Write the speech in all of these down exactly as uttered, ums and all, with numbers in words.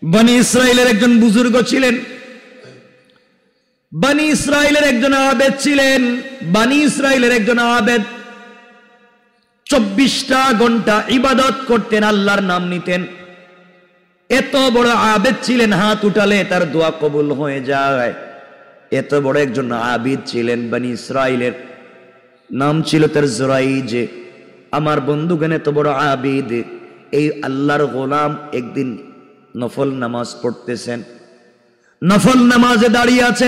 বনি ইসরাইলের একজন বুজুর্গ ছিলেন, বনি ইসরাইলের একজন আবেদ ছিলেন। বনি ইসরাইলের একজন আবেদ চব্বিশটা ঘন্টা ইবাদত করতেন, আল্লাহর নাম নিতেন। এত বড় আবেদ ছিলেন, হাত উঠালে তার দোয়া কবুল হয়ে যায়। এত বড় একজন আবিদ ছিলেন বনি ইসরাইলের, নাম ছিল তার জুরাইজ। আমার বন্ধুগণ, এত বড় আবিদ এই আল্লাহর গোলাম একদিন নফল নামাজ পড়তেছেন, নফল নামাজে দাঁড়িয়ে আছেন।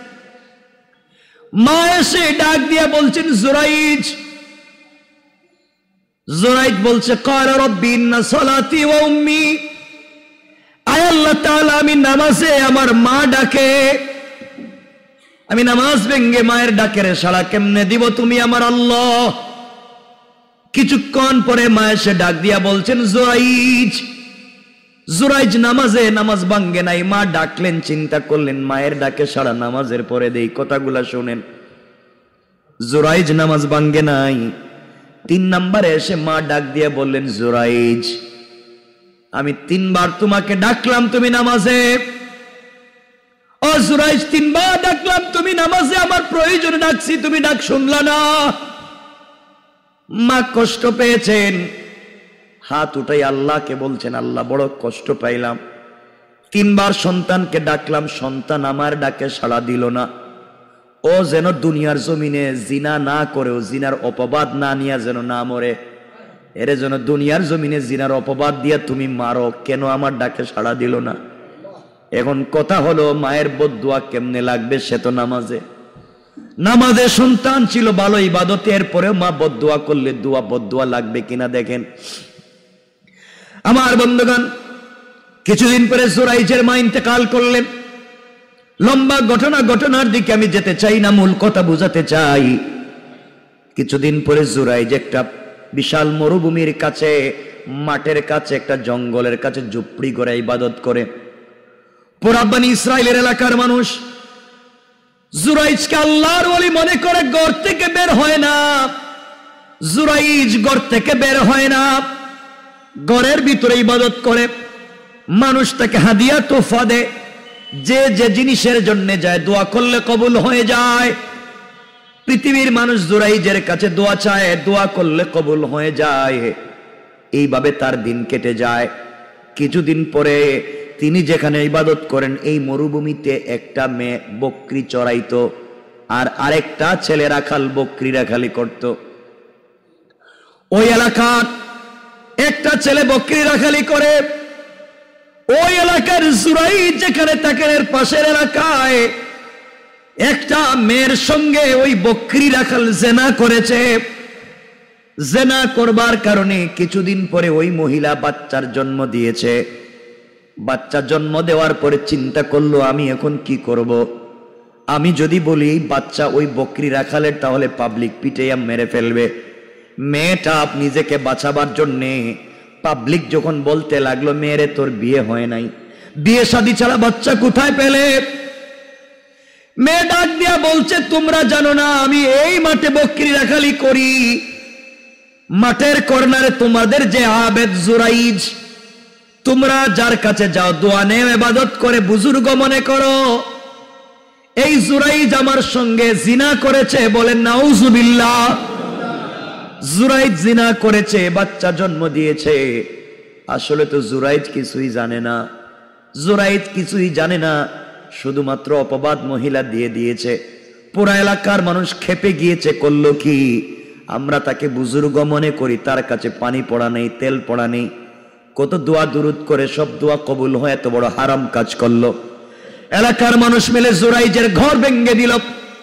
মা এসে ডাক দিয়ে বলছেন জুরাইজ। জুরাইজ বলছে ক্বালা রাব্বি ইন্না সালাতি ওয়া উম্মি, আয় আল্লাহ তাআলা আমি নামাজে আমার মা ডাকে, আমি নামাজ ভেঙ্গে মায়ের ডাকের সাড়া কেমনে দিব তুমি আমার আল্লাহ। কিছুক্ষণ পরে মা এসে ডাক দিয়া বলছেন জুরাইজ। জুরাইজ নামাজে নামাজ ভাঙ্গে নাই, মা ডাকলেন, চিন্তা করলেন মায়ের ডাকে সাড়া নামাজের পরে দেই। কথাগুলা শুনেন, জুরাইজ নামাজ ভাঙ্গে নাই। তিন নম্বরে এসে মা ডাক দিয়ে বললেন জুরাইজ আমি তিনবার তোমাকে ডাকলাম তুমি নামাজে, ও জুরাইজ তিনবার ডাকলাম তুমি নামাজে, আমার প্রয়োজনে ডাকছি তুমি ডাক শুনলা না। মা কষ্ট পেয়েছেন, হাত উঠাই আল্লাহকে বলছেন আল্লাহ বড় কষ্ট পাইলাম, তিনবার সন্তানকে ডাকলাম, সন্তান আমার ডাকে সাড়া দিল না। ও যেন দুনিয়ার জমিনে জিনা না করেও জিনার অপবাদ না নিয়ে যেন না মরে, এরে যেন দুনিয়ার জমিনে জিনার অপবাদ দিয়া তুমি মারো, কেন আমার ডাকে সাড়া দিল না। এখন কথা হলো মায়ের বদদুয়া কেমনে লাগবে, সে তো নামাজে নামাজে সন্তান ছিল ভালো ইবাদতে, এরপরেও মা বদদুয়া করলে দোয়া বদদুয়া লাগবে কিনা দেখেন। আমার বন্ধুগণ, কিছুদিন পরে জুরাইজের মা ইন্তেকাল করলেন। লম্বা ঘটনা, ঘটনার দিকে আমি যেতে চাই না, মূল কথা বুঝাতে চাই। কিছুদিন পরে জুরাইজ একটা বিশাল মরুভূমির কাছে, মাঠের কাছে, একটা জঙ্গলের কাছে ঝুপড়ি করে ইবাদত করে। পুরা বনি ইসরাইলের এলাকার মানুষ জুরাইজকে আল্লাহর ওলি মনে করে ঘর থেকে বের হয় না। জুরাইজ ঘর থেকে বের হয় না, ঘরের ভিতরে ইবাদত করে। মানুষ তাকে হাদিয়া তোফা দেয়, যে যে জিনিসের জন্য যায় দোয়া করলে কবুল হয়ে যায়। পৃথিবীর মানুষ জুরাইজের কাছে দোয়া চায়, দোয়া করলে কবুল হয়ে যায়। এইভাবে তার দিন কেটে যায়। কিছুদিন পরে তিনি যেখানে ইবাদত করেন এই মরুভূমিতে একটা মেয়ে বকরি চড়াইতো, আর আরেকটা ছেলে রাখাল বকরি রাখালি করত। ওই এলাকার একটা ছেলে বকরি রাখালি করে, ওই এলাকার জুরাইজ যেখানে থাকেন এর পাশের এলাকায় একটা মেয়ের সঙ্গে ওই বকরি রাখাল জেনা করেছে। জেনা করবার কারণে কিছুদিন পরে ওই মহিলা বাচ্চার জন্ম দিয়েছে। বাচ্চা জন্ম দেওয়ার পরে চিন্তা করলো আমি এখন কি করব। আমি যদি বলি বাচ্চা ওই বকরি রাখালের, তাহলে পাবলিক পিটাইয়া মেরে ফেলবে। মেয়েটা নিজেকে বাঁচাবার জন্যে পাবলিক যখন বলতে লাগলো মেয়েরে তোর বিয়ে হয় নাই, বিয়ে শাদী ছাড়া বাচ্চা কোথায় পেলে, মেয়ে ডাক দিয়া বলছে তোমরা জানো না আমি এই মাঠে বকরি রাখালি করি, মাঠের কর্নারে তোমাদের যে আবেদ জুরাইজ, তোমরা যার কাছে যাও দোয়া নেও ইবাদত করে বুজুর্গ মনে করো, এই জুরাইজ আমার সঙ্গে জিনা করেছে, বলেন নাউজুবিল্লাহ। জুরাইজ জিনা করেছে, বাচ্চা জন্ম দিয়েছে। আসলে তো জুরাইজ কিছুই জানে না, জুরাইজ কিছুই জানে না, শুধুমাত্র অপবাদ মহিলা দিয়ে দিয়েছে। পুরা এলাকার মানুষ খেপে গিয়েছে। করলো কি, আমরা তাকে বুজুর্গ মনে করি, তার কাছে পানি পড়া নেই, তেল পড়া নেই, কত দোয়া দুরুদ করে সব দোয়া কবুল হয়, এত বড় হারাম কাজ করলো। এলাকার মানুষ মিলে জুরাইজের ঘর ভেঙে দিল।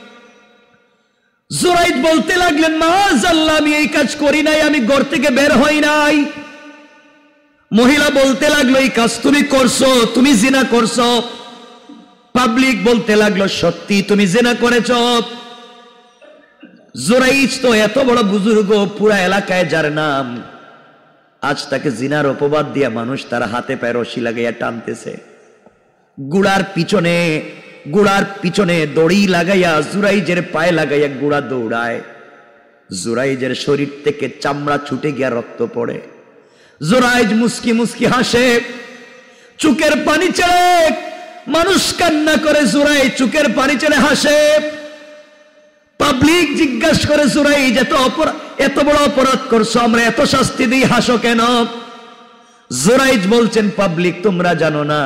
জুরাইজ বলতে লাগলেন মাআযাল্লাহ আমি এই কাজ করি নাই, আমি ঘর থেকে বের হই নাই। মহিলা বলতে লাগলো এই কাজ তুমি করছো, তুমি জিনা করছো। পাবলিক বলতে লাগলো সত্যি তুমি জিনা করেছো। জুরাইজ তো এত বড় বুজুর্গ, পুরা এলাকায় যার নাম, আজ তাকে জিনার অপবাদ দিয়া মানুষ তার হাতে পায়ে রশি লাগাইয়া টানতেছে। গুড়ার পিছনে গুড়ার পিছনে দড়ি লাগাইয়া জুরাইজের পায়ে লাগাইয়া গুড়া দৌড়ায়। জুরাইজের শরীর থেকে চামড়া ছুটে গিয়া রক্ত পড়ে। জুরাইজ মুস্কি মুস্কি হাসে। চোখের পানি ছেড়ে মানুষ কান্না করে, জুরাইজ চোখের পানি ছেড়ে হাসে। পাবলিক জিজ্ঞাসা করে, জুরাইজ এত অপরাধ, এত বড় অপরাধ করছো, আমরা এত শাস্তি দিই, হাসো কেন? জুরাইজ বলছেন, পাবলিক তোমরা জানো না,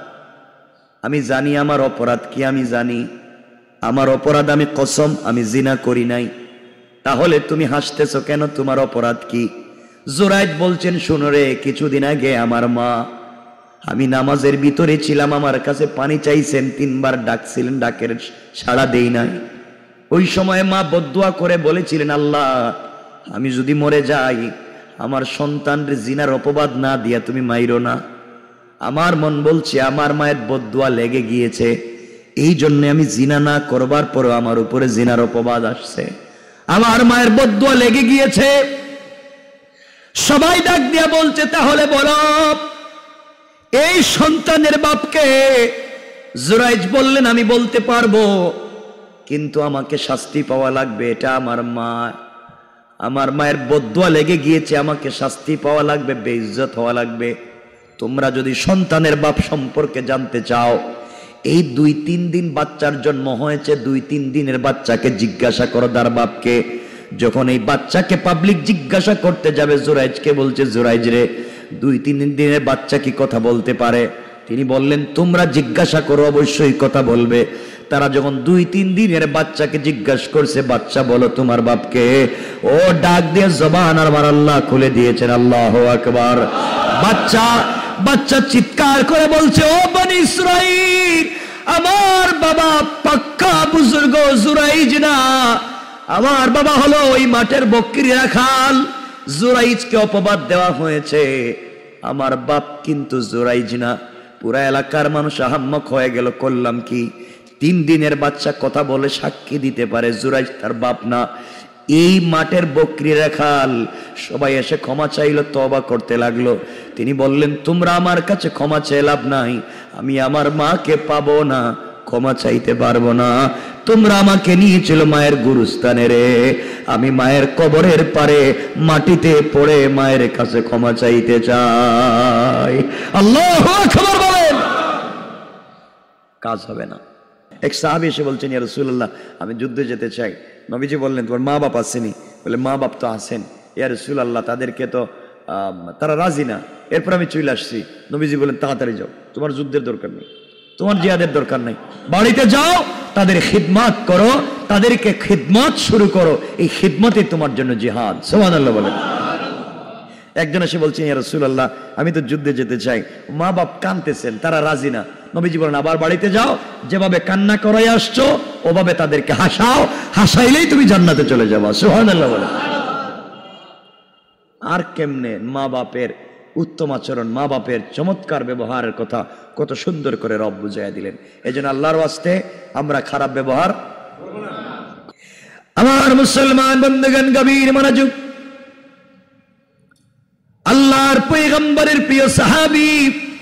আমি জানি আমার অপরাধ কি, আমি জানি আমার অপরাধ, আমি কসম আমি জিনা করি নাই, তাহলে তুমি হাসতেছো কেন, তোমার অপরাধ কি? জুরাইজ বলছেন, শুনো রে, কিছুদিন আগে আমার মা, আমি নামাজের ভিতরে ছিলাম, আমার কাছে পানি চাইছেন, তিনবার ডাকছিলেন, ডাকের সাড়া দেই নাই। ওই সময় মা বদদুয়া করে বলেছিলেন, আল্লাহ আমি যদি মরে যাই, আমার সন্তানরে জিনার অপবাদ না দিয়া তুমি মাইরো না। আমার মন বলছে আমার মায়ের বদদুয়া লেগে গিয়েছে, এই জন্য আমি জিনা না করবার পরেও আমার উপরে জিনার অপবাদ আসছে, আমার মায়ের বদদুয়া লেগে গিয়েছে। সবাই ডাক দিয়া বলছে, তাহলে বলো এই সন্তানের বাপকে? জুরাইজ বললেন, আমি বলতে পারবো, কিন্তু আমাকে শাস্তি পাওয়া লাগবে, এটা আমার মা, আমার মায়ের বদদুয়া লেগে গিয়েছে, আমাকে শাস্তি পাওয়া লাগবে, বেইজ্জত হওয়া লাগবে। তোমরা যদি সন্তানের বাপ সম্পর্কে জানতে চাও, এই দুই তিন দিন বাচ্চার জন্ম হয়েছে, দুই তিন দিনের বাচ্চাকে জিজ্ঞাসা করো তার বাপকে। যখন এই বাচ্চাকে পাবলিক জিজ্ঞাসা করতে যাবে, জুরাইজকে বলছে, জুরাইজ রে, দুই তিন দিনের বাচ্চা কি কথা বলতে পারে? তিনি বললেন, তোমরা জিজ্ঞাসা করো, অবশ্যই কথা বলবে। তারা যখন দুই তিন দিনের বাচ্চাকে জিজ্ঞাসা করছে, বাচ্চা বলো তোমার বাপকে, ও ডাক দিয়ে জবান আর আমার আল্লাহ খুলে দিয়েছেন, আল্লাহু আকবার। বাচ্চা বাচ্চা চিৎকার করে বলছে, ও বনি ইসরাইল, আমার বাবা পাক্কা বুজুর্গ জুরাইজ না, আমার বাবা হলো ওই মাঠের বকরি রাখাল। জুরাইজকে অপবাদ দেওয়া হয়েছে, আমার বাপ কিন্তু জুরাইজ না। পুরা এলাকার মানুষ আহাম্মক হয়ে গেল, করলাম কি? তিন দিনের বাচ্চা কথা বলে সাক্ষী দিতে পারে জুরাইজ তার বাপ না। এই মাঠের বকরি রাখাল সবাই এসে ক্ষমা চাইলো, তওবা করতে লাগলো। তিনি বললেন, তোমরা আমার কাছে ক্ষমা চেয়ে লাভ নাই, আমি আমার মাকে পাবো না, ক্ষমা চাইতে পারবো না। তোমরা আমাকে নিয়েছিল মায়ের গুরুস্থানে রে, আমি মায়ের কবরের পারে মাটিতে পড়ে মায়ের কাছে ক্ষমা চাইতে চাই। আল্লাহু আকবার বলেন। কাজ হবে না। এক সাহাবী এসে বলছেন, ইয়া রাসূলুল্লাহ, আমি যুদ্ধে যেতে চাই। নবীজি বললেন, তোমার মা বাপ আসেনি? বলে, মা বাপ তো আসেন ইয়া রাসূলুল্লাহ, তাদেরকে তো তারা রাজি না। এরপর আমি চলে আসছি। নবীজি বলেন, তাড়াতাড়ি যাও, তোমার যুদ্ধের দরকার নেই, তোমার জিহাদের দরকার নেই, বাড়িতে যাও, তাদের খিদমত করো, তাদেরকে খিদমত শুরু করো, এই খিদমতই তোমার জন্য জিহাদ। সুবহানাল্লাহ বলেন। একজন এসে বলছেন, ইয়া রাসূলুল্লাহ, আমি তো যুদ্ধে যেতে চাই, মা বাপ কাঁদতেছেন, তারা রাজি না। নবীজি বলেন, আবার বাড়িতে যাও, যেভাবে কান্না করাই আসছো ওভাবে তাদেরকে হাসাও, হাসাইলেই তুমি জান্নাতে চলে যাবা। সুবহানাল্লাহ বলেন। আর কেমনে মা বাপের উত্তম আচরণ, মা বাপের চমৎকার ব্যবহারের কথা কত সুন্দর করে রব বুঝাইয়া দিলেন। এই জন্য আল্লাহর ওয়াস্তে আমরা খারাপ ব্যবহার। আমার মুসলমান বন্ধুগণ, গভীর মনোযোগ। আল্লাহর পয়গম্বরের প্রিয় সাহাবী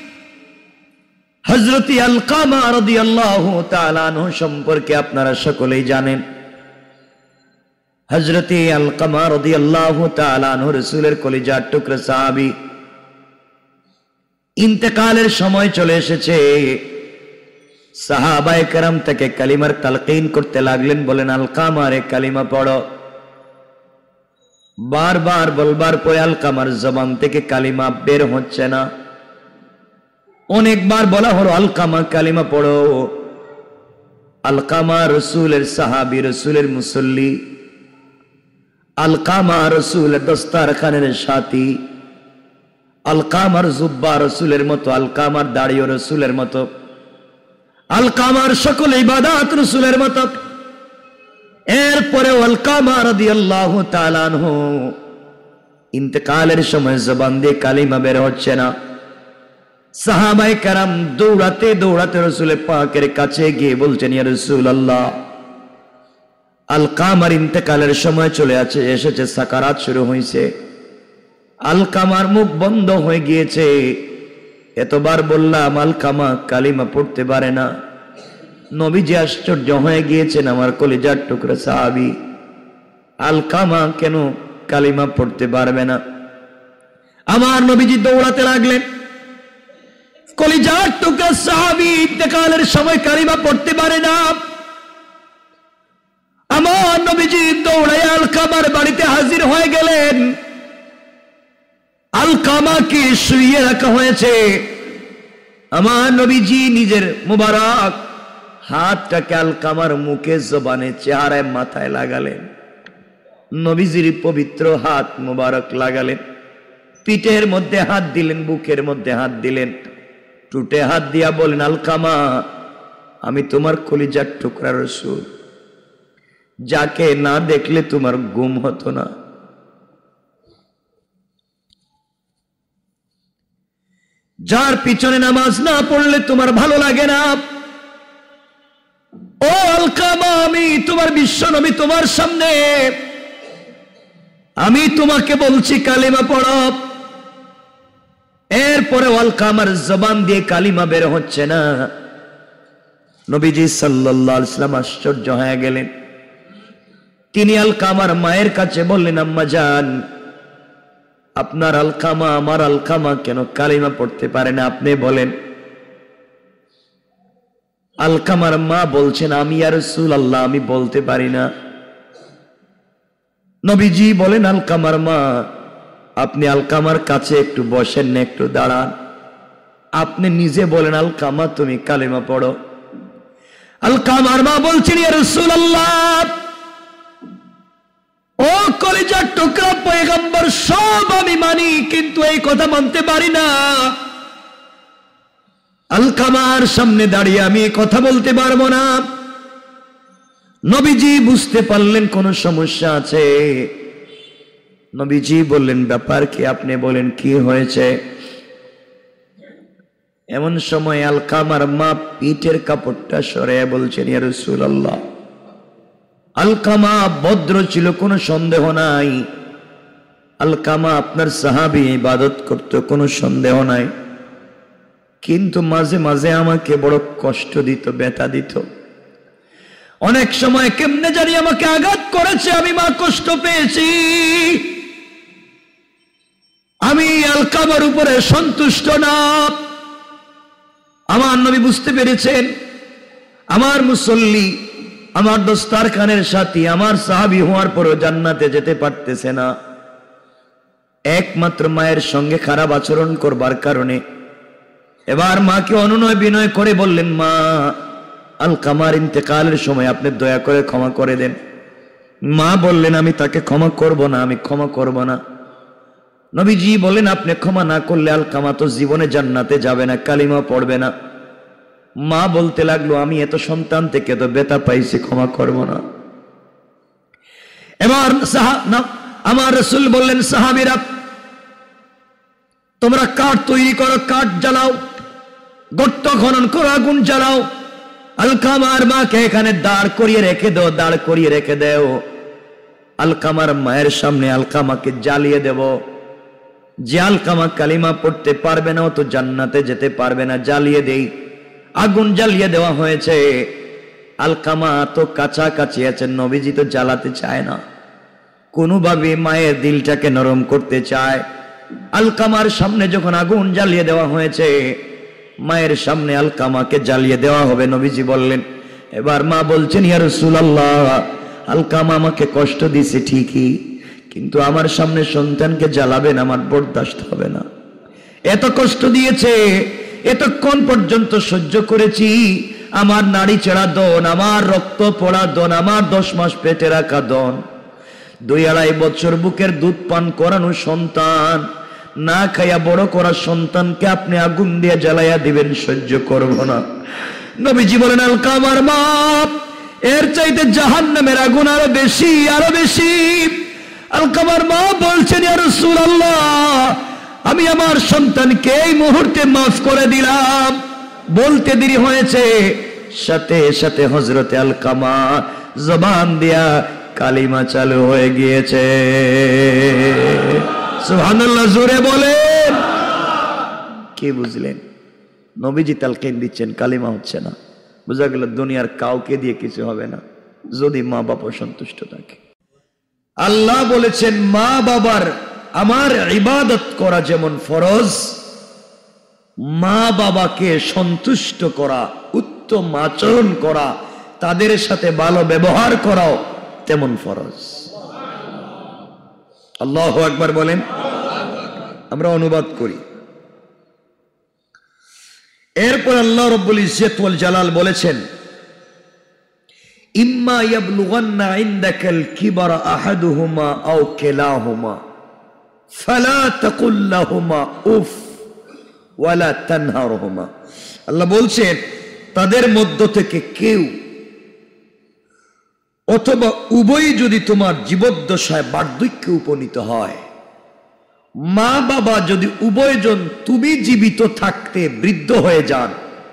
হযরত আলকামা রাদিয়াল্লাহু তাআলা আনহু সম্পর্কে আপনারা সকলেই জানেন। হযরত আলকামা রাদিয়াল্লাহু তাআলা আনহু রাসূলের কলিজার টুকরা সাহাবী। ইন্তেকালের সময় চলে এসেছে, সাহাবায়ে কেরাম তাকে কালিমার তালকিন করতে লাগলেন, বলেন, আলকামা রে, কালিমা পড়ো। বারবার বলবার পরে আলকামার জবান থেকে কালিমা বের হচ্ছে না। অনেকবার বলা হলো, আলকামা কালিমা পড়ো। আলকামা রাসূলের সাহাবী, রাসূলের মুসল্লি, আলকামা রাসূলের দস্তারখানের সাথী, আলকামার জুব্বা রাসূলের মতো, আলকামার দাড়িও রাসূলের মতো, আলকামার সকল ইবাদত রাসূলের মতো। এরপরে আলকামা রাদিয়াল্লাহু তাআলা আনহু ইন্তেকালের সময় জবান দিয়ে কালিমা বের হচ্ছে না। সাহাবায়ে কেরাম দৌড়াতে দৌড়াতে রাসূল পাকের কাছে গিয়ে বলছেন, ইয়া রাসূলুল্লাহ, আলকামার ইন্তেকালের সময় চলে আছে, এসেছে, সাকারাত শুরু হয়েছে, আলকামার মুখ বন্ধ হয়ে গিয়েছে। এতবার বললাম, আলকামা কালিমা পড়তে পারে না। নবীজি আশ্চর্য হয়ে গিয়েছেন, আমার কলিজার টুকরা সাহাবী, আলকামা কেন কালিমা পড়তে পারবে না? আমার নবীজি দৌড়াতে লাগলেন। কলিজার টুকরা সাহাবী ইন্তেকালের সময় কালিমা পড়তে পারে না। আমার নবীজি দৌড়ায় আলকামার বাড়িতে হাজির হয়ে গেলেন। আলকামাকে শুইয়ে রাখা হয়েছে। আমার নবীজি নিজের মুবারক হাতটাকে আলকামার মুখে, জবানে, চেহারায়, মাথায় লাগালেন। নবীজির পবিত্র হাত মুবারক লাগালেন, পিঠের মধ্যে হাত দিলেন, বুকের মধ্যে হাত দিলেন, টুটে হাত দিয়া বলেন, আলকামা, আমি তোমার কলিজার টুকরা রাসূল, যাকে না দেখলে তোমার ঘুম হতো না, যার পিছনে নামাজ না পড়লে তোমার ভালো লাগে না, ও আলকামা, আমি তোমার বিশ্ব নবী, তোমার সামনে আমি তোমাকে বলছি কালিমা পড়ো। এরপরে আলকামার জবান দিয়ে কালিমা বের হচ্ছে না। নবীজি সাল্লাল্লাহু আলাইহি ওয়াসাল্লাম আশ্চর্য হয়ে গেলেন। তিনি আলকামার মায়ের কাছে বললেন, আম্মা জান, আপনার আলকামা আমার আলকামা কেন কালিমা পড়তে পারে না, আপনি বলেন। আলকামার মা বলছেন, আমি ইয়া রাসূলুল্লাহ, আমি বলতে পারি না। নবীজি বলেন, আলকামার মা, আপনি আলকামার কাছে একটু বসেন না, একটু দাঁড়ান, আপনি নিজে বলেন, আলকামা তুমি কালিমা পড়ো। আলকামার মা বলছেন, ইয়া রাসূলুল্লাহ, ও কলিজার টুকরা পয়গম্বর, সব আমি মানি, কিন্তু এই কথা মানতে পারি না। আলকামার সামনে দাঁড়িয়ে আমি কথা বলতে পারবো না। নবীজি বুঝতে পারলেন কোন সমস্যা আছে। নবীজি বললেন, ব্যাপার কি, আপনি বলেন কি হয়েছে। এমন সময় আলকামার মা পিঠের কাপড়টা সরিয়ে বলছেন, ইয়া রাসূলুল্লাহ, আলকামা ভদ্র ছিল, কোনো সন্দেহ নাই। আলকামা আপনার সাহাবী, ইবাদত করত, কোনো সন্দেহ নাই, কিন্তু মাঝে মাঝে আমাকে বড় কষ্ট দিত, ব্যথা দিত। অনেক সময় কেমনে জানি আমাকে আঘাত করেছে, আমি মা কষ্ট পেয়েছি। আমি আলকামার উপরে সন্তুষ্ট না। আমার নবী বুঝতে পেরেছেন, আমার মুসল্লি, আমার দস্তারখানের সাথী, আমার সাহাবী হওয়ার পরও জান্নাতে যেতে পারতেছে না, একমাত্র মায়ের সঙ্গে খারাপ আচরণ করবার কারণে। এবার মাকে অনুনয় বিনয় করে বললেন, মা, আলকামার ইন্তেকালের সময় আপনি দয়া করে ক্ষমা করে দেন। মা বললেন, আমি তাকে ক্ষমা করব না, আমি ক্ষমা করব না। নবীজি বলেন, আপনি ক্ষমা না করলে আলকামা তো জীবনে জান্নাতে যাবে না, কালিমা পড়বে না। মা বলতে লাগলো, আমি এত সন্তান থেকে তো ব্যথা পাইছি, ক্ষমা করব না। এবার আমার রাসূল বললেন, সাহাবীরা, তোমরা কাঠ তৈরি করো, কাঠ জ্বালাও, গর্ত খনন করো, আগুন জ্বালাও, আলকামার মাকে এখানে দাঁড় করিয়ে রেখে দাও, দাঁড় করিয়ে রেখে দেও। আলকামার মায়ের সামনে আলকামাকে জ্বালিয়ে দেব। যে আলকামা কালিমা পড়তে পারবে না, ও তো জান্নাতে যেতে পারবে না, জ্বালিয়ে দেই। আগুন জ্বালিয়ে দেওয়া হয়েছে। আলকামা তো কাছাকাছি আছেন, নবীজি তো জ্বালাতে চায় না, কোনোভাবে মায়ের দিলটাকে নরম করতে চায়। আলকামার সামনে যখন আগুন জ্বালিয়ে দেওয়া হয়েছে, মায়ের সামনে আলকামাকে জ্বালিয়ে দেওয়া হবে। নবীজি বললেন, এবার মা বলছেন, ইয়া রাসূলুল্লাহ, আলকামা আমাকে কষ্ট দিছে ঠিকই, কিন্তু আমার সামনে সন্তানকে জ্বালাবেন, আমার বরদাস্ত হবে না। এত কষ্ট দিয়েছে, এতক্ষণ পর্যন্ত সহ্য করেছি, আমার নাড়ি চেড়া দন, আমার রক্ত পড়া দন, আমার দশ মাস পেটে রাখা দন, দুই আড়াই বছর বুকের দুধ পান করানো সন্তান, না খাইয়া বড় করা সন্তানকে আপনি আগুন দিয়ে জ্বালাইয়া দিবেন, সহ্য করব না। নবীজি বলেন, আলকামার মা, এর চাইতে জাহান্নামের আগুন আরো বেশি, আরো বেশি। আলকামার মা বলছেন, ইয়া রাসূলুল্লাহ, আমি আমার সন্তানকে এই মুহূর্তে মাফ করে দিলাম। বলতে দেরি হয়েছে, সাথে সাথে হযরতে আলকামা জবান দিয়া কালিমা চালু হয়ে গিয়েছে। সুবহানাল্লাহ, জোরে বলেন। কি বুঝলেন? নবীজি তালকিন দিচ্ছেন, কালিমা হচ্ছে না। বোঝা গেল দুনিয়ার কাউকে দিয়ে কিছু হবে না, যদি মা বাবা সন্তুষ্ট থাকে। আল্লাহ বলেছেন, মা বাবার আমার ইবাদত করা যেমন ফরজ, মা বাবাকে সন্তুষ্ট করা, উত্তম আচরণ করা, তাদের সাথে ভালো ব্যবহার করাও তেমন ফরজ। আল্লাহু আকবার বলেন। আমরা অনুবাদ করি। এরপর আল্লাহ রাব্বুল ইজ্জত ওয়াল জালাল বলেছেন, ইম্মা ইয়াবলুগান্না ইনদাকাল কিবারা আহাদুহুমা আও কিলাহুমা ফালা তাকুল লাহুমা উফ ওয়ালা তানহারহুমা। আল্লাহ বলছেন, তাদের মধ্য থেকে কেউ অথবা উভয় যদি তোমার জীবদ্দশায় বার্ধক্যে উপনীত হয়, মা বাবা যদি উভয়জন তুমি জীবিত থাকতে বৃদ্ধ হয়ে যান,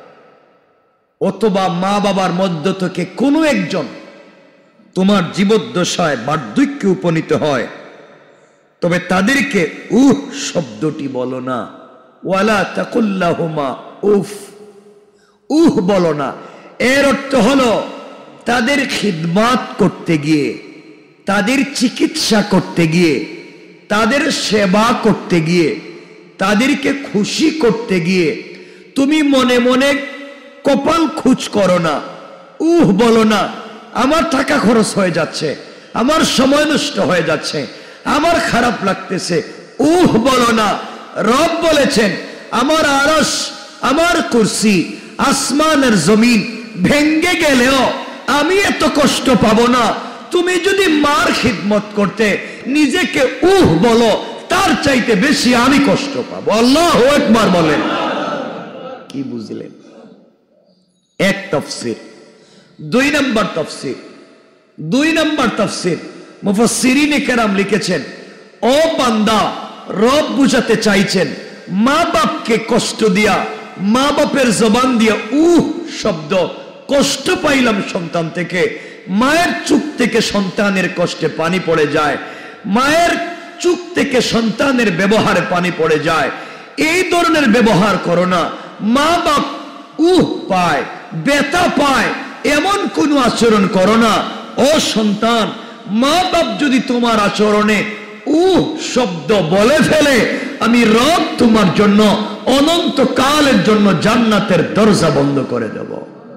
অথবা মা বাবার মধ্য থেকে কোনো একজন তোমার জীবদ্দশায় বার্ধক্যে উপনীত হয়, তবে তাদেরকে উহ শব্দটি বলো না, ওয়ালা তাকুল লাহুমা উফ, উহ বলো না। এর অর্থ হলো তাদের খিদমত করতে গিয়ে, তাদের চিকিৎসা করতে গিয়ে, তাদের সেবা করতে গিয়ে, তাদেরকে খুশি করতে গিয়ে তুমি মনে মনে কপাল খুঁজ করো না, উহ বলো না, আমার টাকা খরচ হয়ে যাচ্ছে, আমার সময় নষ্ট হয়ে যাচ্ছে, আমার খারাপ লাগতেছে, উহ বলো না। রব বলেছেন, আমার আরশ, আমার কুরসি, আসমানের জমিন ভেঙ্গে গেলেও আমি এত কষ্ট পাবো না। তুমি যদি মার খিদমত করতে নিজেকে উহ বলো, তার চাইতে বেশি আমি কষ্ট পাবো। আল্লাহু আকবার বলেন। কি বুঝলেন? এক তাফসীর। দুই নম্বর তাফসীর, দুই নম্বর তাফসীর মুফাসসিরিনে কেরাম লিখেছেন, ও বান্দা, রব বুঝাতে চাইছেন মা বাপকে কষ্ট দিয়া, মা বাপের জবান দিয়া উহ শব্দ, কষ্ট পাইলাম সন্তান থেকে। মায়ের চোখ থেকে সন্তানের কষ্টে পানি পড়ে যায়, মায়ের চোখ থেকে সন্তানের ব্যবহারে পানি পড়ে যায়। এই ধরনের ব্যবহার করো না। মা বাপ উহ পায়, ব্যথা পায়, এমন কোন আচরণ করো না। ও সন্তান, মা বাপ যদি তোমার আচরণে উহ শব্দ বলে ফেলে, আমি রব তোমার জন্য অনন্তকালের জন্য জান্নাতের দরজা বন্ধ করে দেব।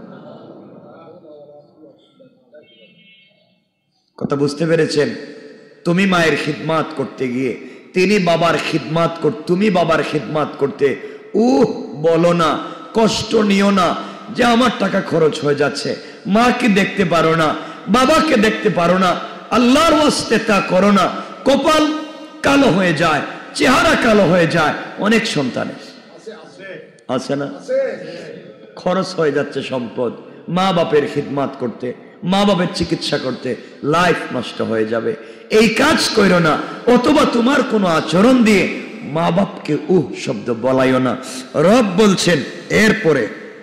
কথা বুঝতে পেরেছেন? তুমি মায়ের খিদমত করতে গিয়ে, তিনি বাবার খিদমত কর, তুমি বাবার খিদমত করতে উহ বলো না, কষ্ট নিও না যে আমার টাকা খরচ হয়ে যাচ্ছে, মাকে দেখতে পারো না, বাবাকে দেখতে পারো না। আল্লাহর ওয়াস্তে তা করো না। কপাল কালো হয়ে যায়, চেহারা কালো হয়ে যায় অনেক সন্তানের, আছে না? খরচ হয়ে যাচ্ছে সম্পদ মা বাপের খিদমত করতে, মা বাপের চিকিৎসা করতে, লাইফ নষ্ট হয়ে যাবে। এই কাজ করো না। অথবা তোমার কোনো আচরণ দিয়ে মা বাপকে উহ শব্দ বলাইও না। রব বলছেন এরপরে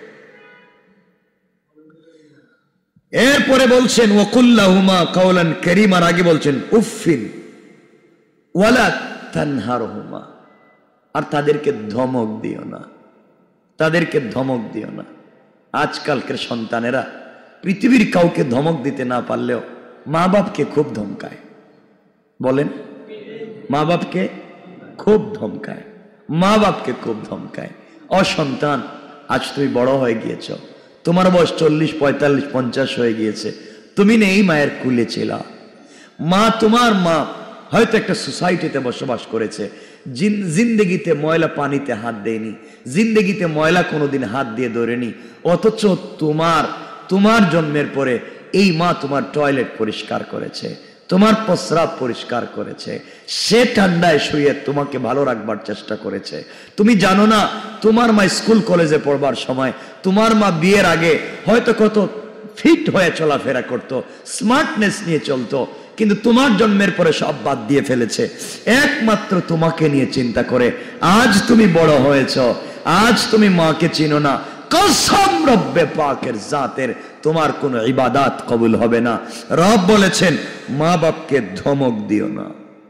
এরপরে বলছেন ওয়াকুল্লাহুমা কাওলান কারীমান। আগে বলছেন উফিন ওয়ালা তানহারহুমা, আর তাদেরকে ধমক দিও না, তাদেরকে ধমক দিও না। আজকালকার সন্তানেরা পৃথিবীর কাউকে ধমক দিতে না পারলেও মা বাপকে খুব ধমকায়। বলেন, মা বাপকে খুব ধমকায়, মা বাপকে খুব ধমকায়। অসন্তান, আজ তুমি বড় হয়ে গিয়েছ, তোমার বয়স চল্লিশ পঁয়তাল্লিশ পঞ্চাশ হয়ে গিয়েছে, তুমি নেই মায়ের কুলে ছিলা। মা, তোমার মা হয়তো একটা সোসাইটিতে বসবাস করেছে, জিন্দেগিতে ময়লা পানিতে হাত দেয়নি, জিন্দেগিতে ময়লা কোনোদিন হাত দিয়ে ধরেনি, অথচ তোমার তোমার জন্মের পরে এই মা তোমার টয়লেট পরিষ্কার করেছে, তোমার প্রস্রাব পরিষ্কার করেছে, সে ঠান্ডায় শুয়ে তোমাকে ভালো রাখবার চেষ্টা করেছে। তুমি জানো না, তোমার মা স্কুল কলেজে পড়বার সময়, তোমার মা বিয়ের আগে হয়তো কত ফিট হয়ে চলাফেরা করতো, স্মার্টনেস নিয়ে চলতো, কিন্তু তোমার জন্মের পরে সব বাদ দিয়ে ফেলেছে, একমাত্র তোমাকে নিয়ে চিন্তা করে। আজ তুমি বড় হয়েছ, আজ তুমি মাকে চিনো না, কসম রব্বে পাকের জাতের তোমার কোনো ইবাদত কবুল হবে না। রব বলেছেন মা বাপকে ধমক দিও না।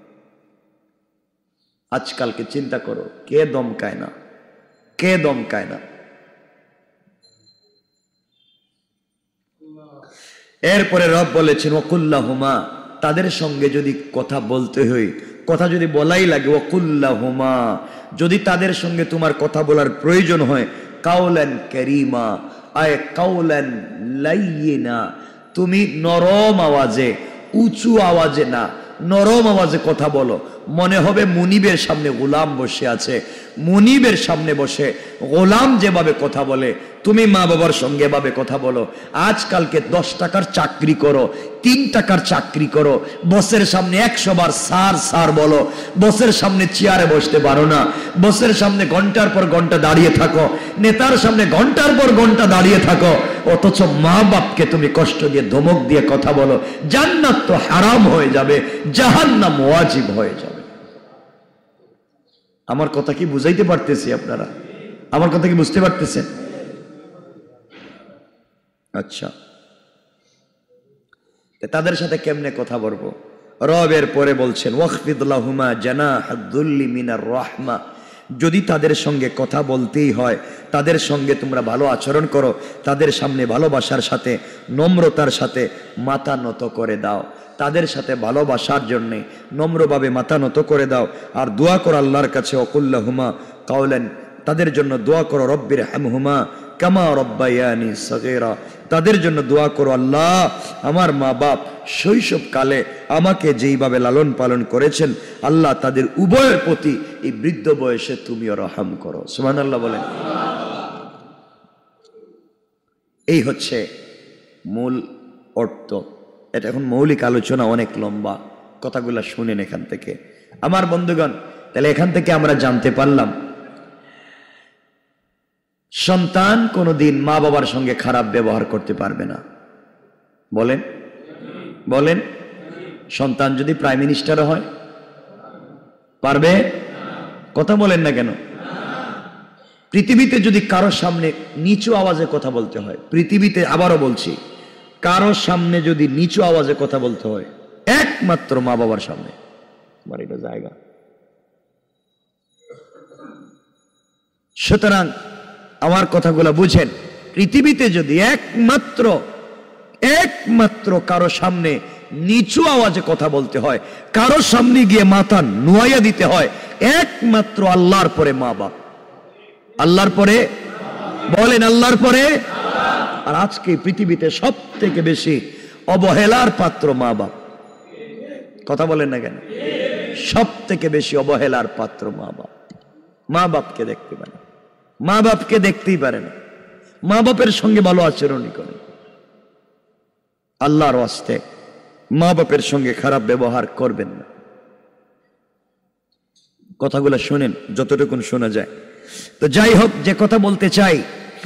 আজকালকে চিন্তা করো, কে দমকায় না, কে দমকায় না। এরপরে রব বলেছেন ওয়াকুল্লাহুমা, তাদের সঙ্গে যদি কথা বলতে হয় কথা যদি বলাই লাগে, ওয়াকুল্লাহুমা, যদি তাদের সঙ্গে তোমার কথা বলার প্রয়োজন হয়, কাউলান কারীমা, আয় কাউলান লাইয়িনা, তুমি নরম আওয়াজে, উঁচু আওয়াজে না, নরম আওয়াজে কথা বলো। মনে হবে মুনিবের সামনে গোলাম বসে আছে, মুনিবের সামনে বসে গোলাম যেভাবে কথা বলে, তুমি মা বাবার সঙ্গে এভাবে কথা বলো। আজকালকে দশ টাকার চাকরি করো, তিন টাকার চাকরি করো, বসের সামনে একশো বার স্যার স্যার বলো, বসের সামনে চেয়ারে বসতে পারো না, বসের সামনে ঘন্টার পর ঘন্টা দাঁড়িয়ে থাকো, নেতার সামনে ঘন্টার পর ঘন্টা দাঁড়িয়ে থাকো, অথচ মা বাপকে তুমি কষ্ট দিয়ে ধমক দিয়ে কথা বলো। জান্নাত তো হারাম হয়ে যাবে, জাহান্নাম ওয়াজিব হয়ে যাবে। আমার কথা কি বুঝাইতে পারতেছি? আপনারা আমার কথা কি বুঝতে পারতেছেন? আচ্ছা, তাদের সাথে কেমনে কথা বলবো? রবের পরে বলছেন ওয়াখফিদ লাহুমা জানাহাদ যুল্লি মিনার রাহমা, যদি তাদের সঙ্গে কথা বলতেই হয়, তাদের সঙ্গে তোমরা ভালো আচরণ করো, তাদের সামনে ভালোবাসার সাথে নম্রতার সাথে মাথা নত করে দাও, তাদের সাথে ভালোবাসার জন্যে নম্রভাবে মাথা নত করে দাও। আর দোয়া করো আল্লাহর কাছে, ওয়াকুল্লাহুমা কাউলান, তাদের জন্য দোয়া করো রব্বির হামহুমা কামা রব্বায়ানি সগীরা, তাদের জন্য দোয়া করো আল্লাহ আমার মা বাপ শৈশবকালে আমাকে যেইভাবে লালন পালন করেছেন, আল্লাহ তাদের উভয়ের প্রতি এই বৃদ্ধ বয়সে তুমিও রহম করো। সুবহানাল্লাহ বলেন। এই হচ্ছে মূল অর্থ। এটা এখন মৌলিক আলোচনা, অনেক লম্বা, কথাগুলো শুনেন এখান থেকে আমার বন্ধুগণ। তাহলে এখান থেকে আমরা জানতে পারলাম সন্তান কোনোদিন মা বাবার সঙ্গে খারাপ ব্যবহার করতে পারবে না। বলেন বলেন সন্তান যদি প্রাইম মিনিস্টার হয় পারবে? কথা বলেন না কেন? পৃথিবীতে যদি কারো সামনে নিচু আওয়াজে কথা বলতে হয়, পৃথিবীতে আবারও বলছি, কারো সামনে যদি নিচু আওয়াজে কথা বলতে হয়, একমাত্র মা বাবার সামনে। আমার এটা জায়গা। সুতরাং আমার কথাগুলো বুঝেন, পৃথিবীতে যদি একমাত্র একমাত্র কারো সামনে নিচু আওয়াজে কথা বলতে হয়, কারো সামনে গিয়ে মাথা নুয়াইয়া দিতে হয়, একমাত্র আল্লাহর পরে মা বাপ। আল্লাহর পরে বলেন, আল্লাহর পরে। আর আজকে পৃথিবীতে সব থেকে বেশি অবহেলার পাত্র মা বাপ। কথা বলেন না কেন? সব থেকে বেশি অবহেলার পাত্র মা বাপ। মা বাপকে দেখতে পারে, মা বাপকে দেখতেই পারে না, মা বাপের সঙ্গে ভালো আচরণই করে। আল্লাহর ওয়াস্তে মা বাপের সঙ্গে খারাপ ব্যবহার করবেন না। কথাগুলো শুনেন যতটুকুন শোনা যায়। তো যাই হোক, যে কথা বলতে চাই,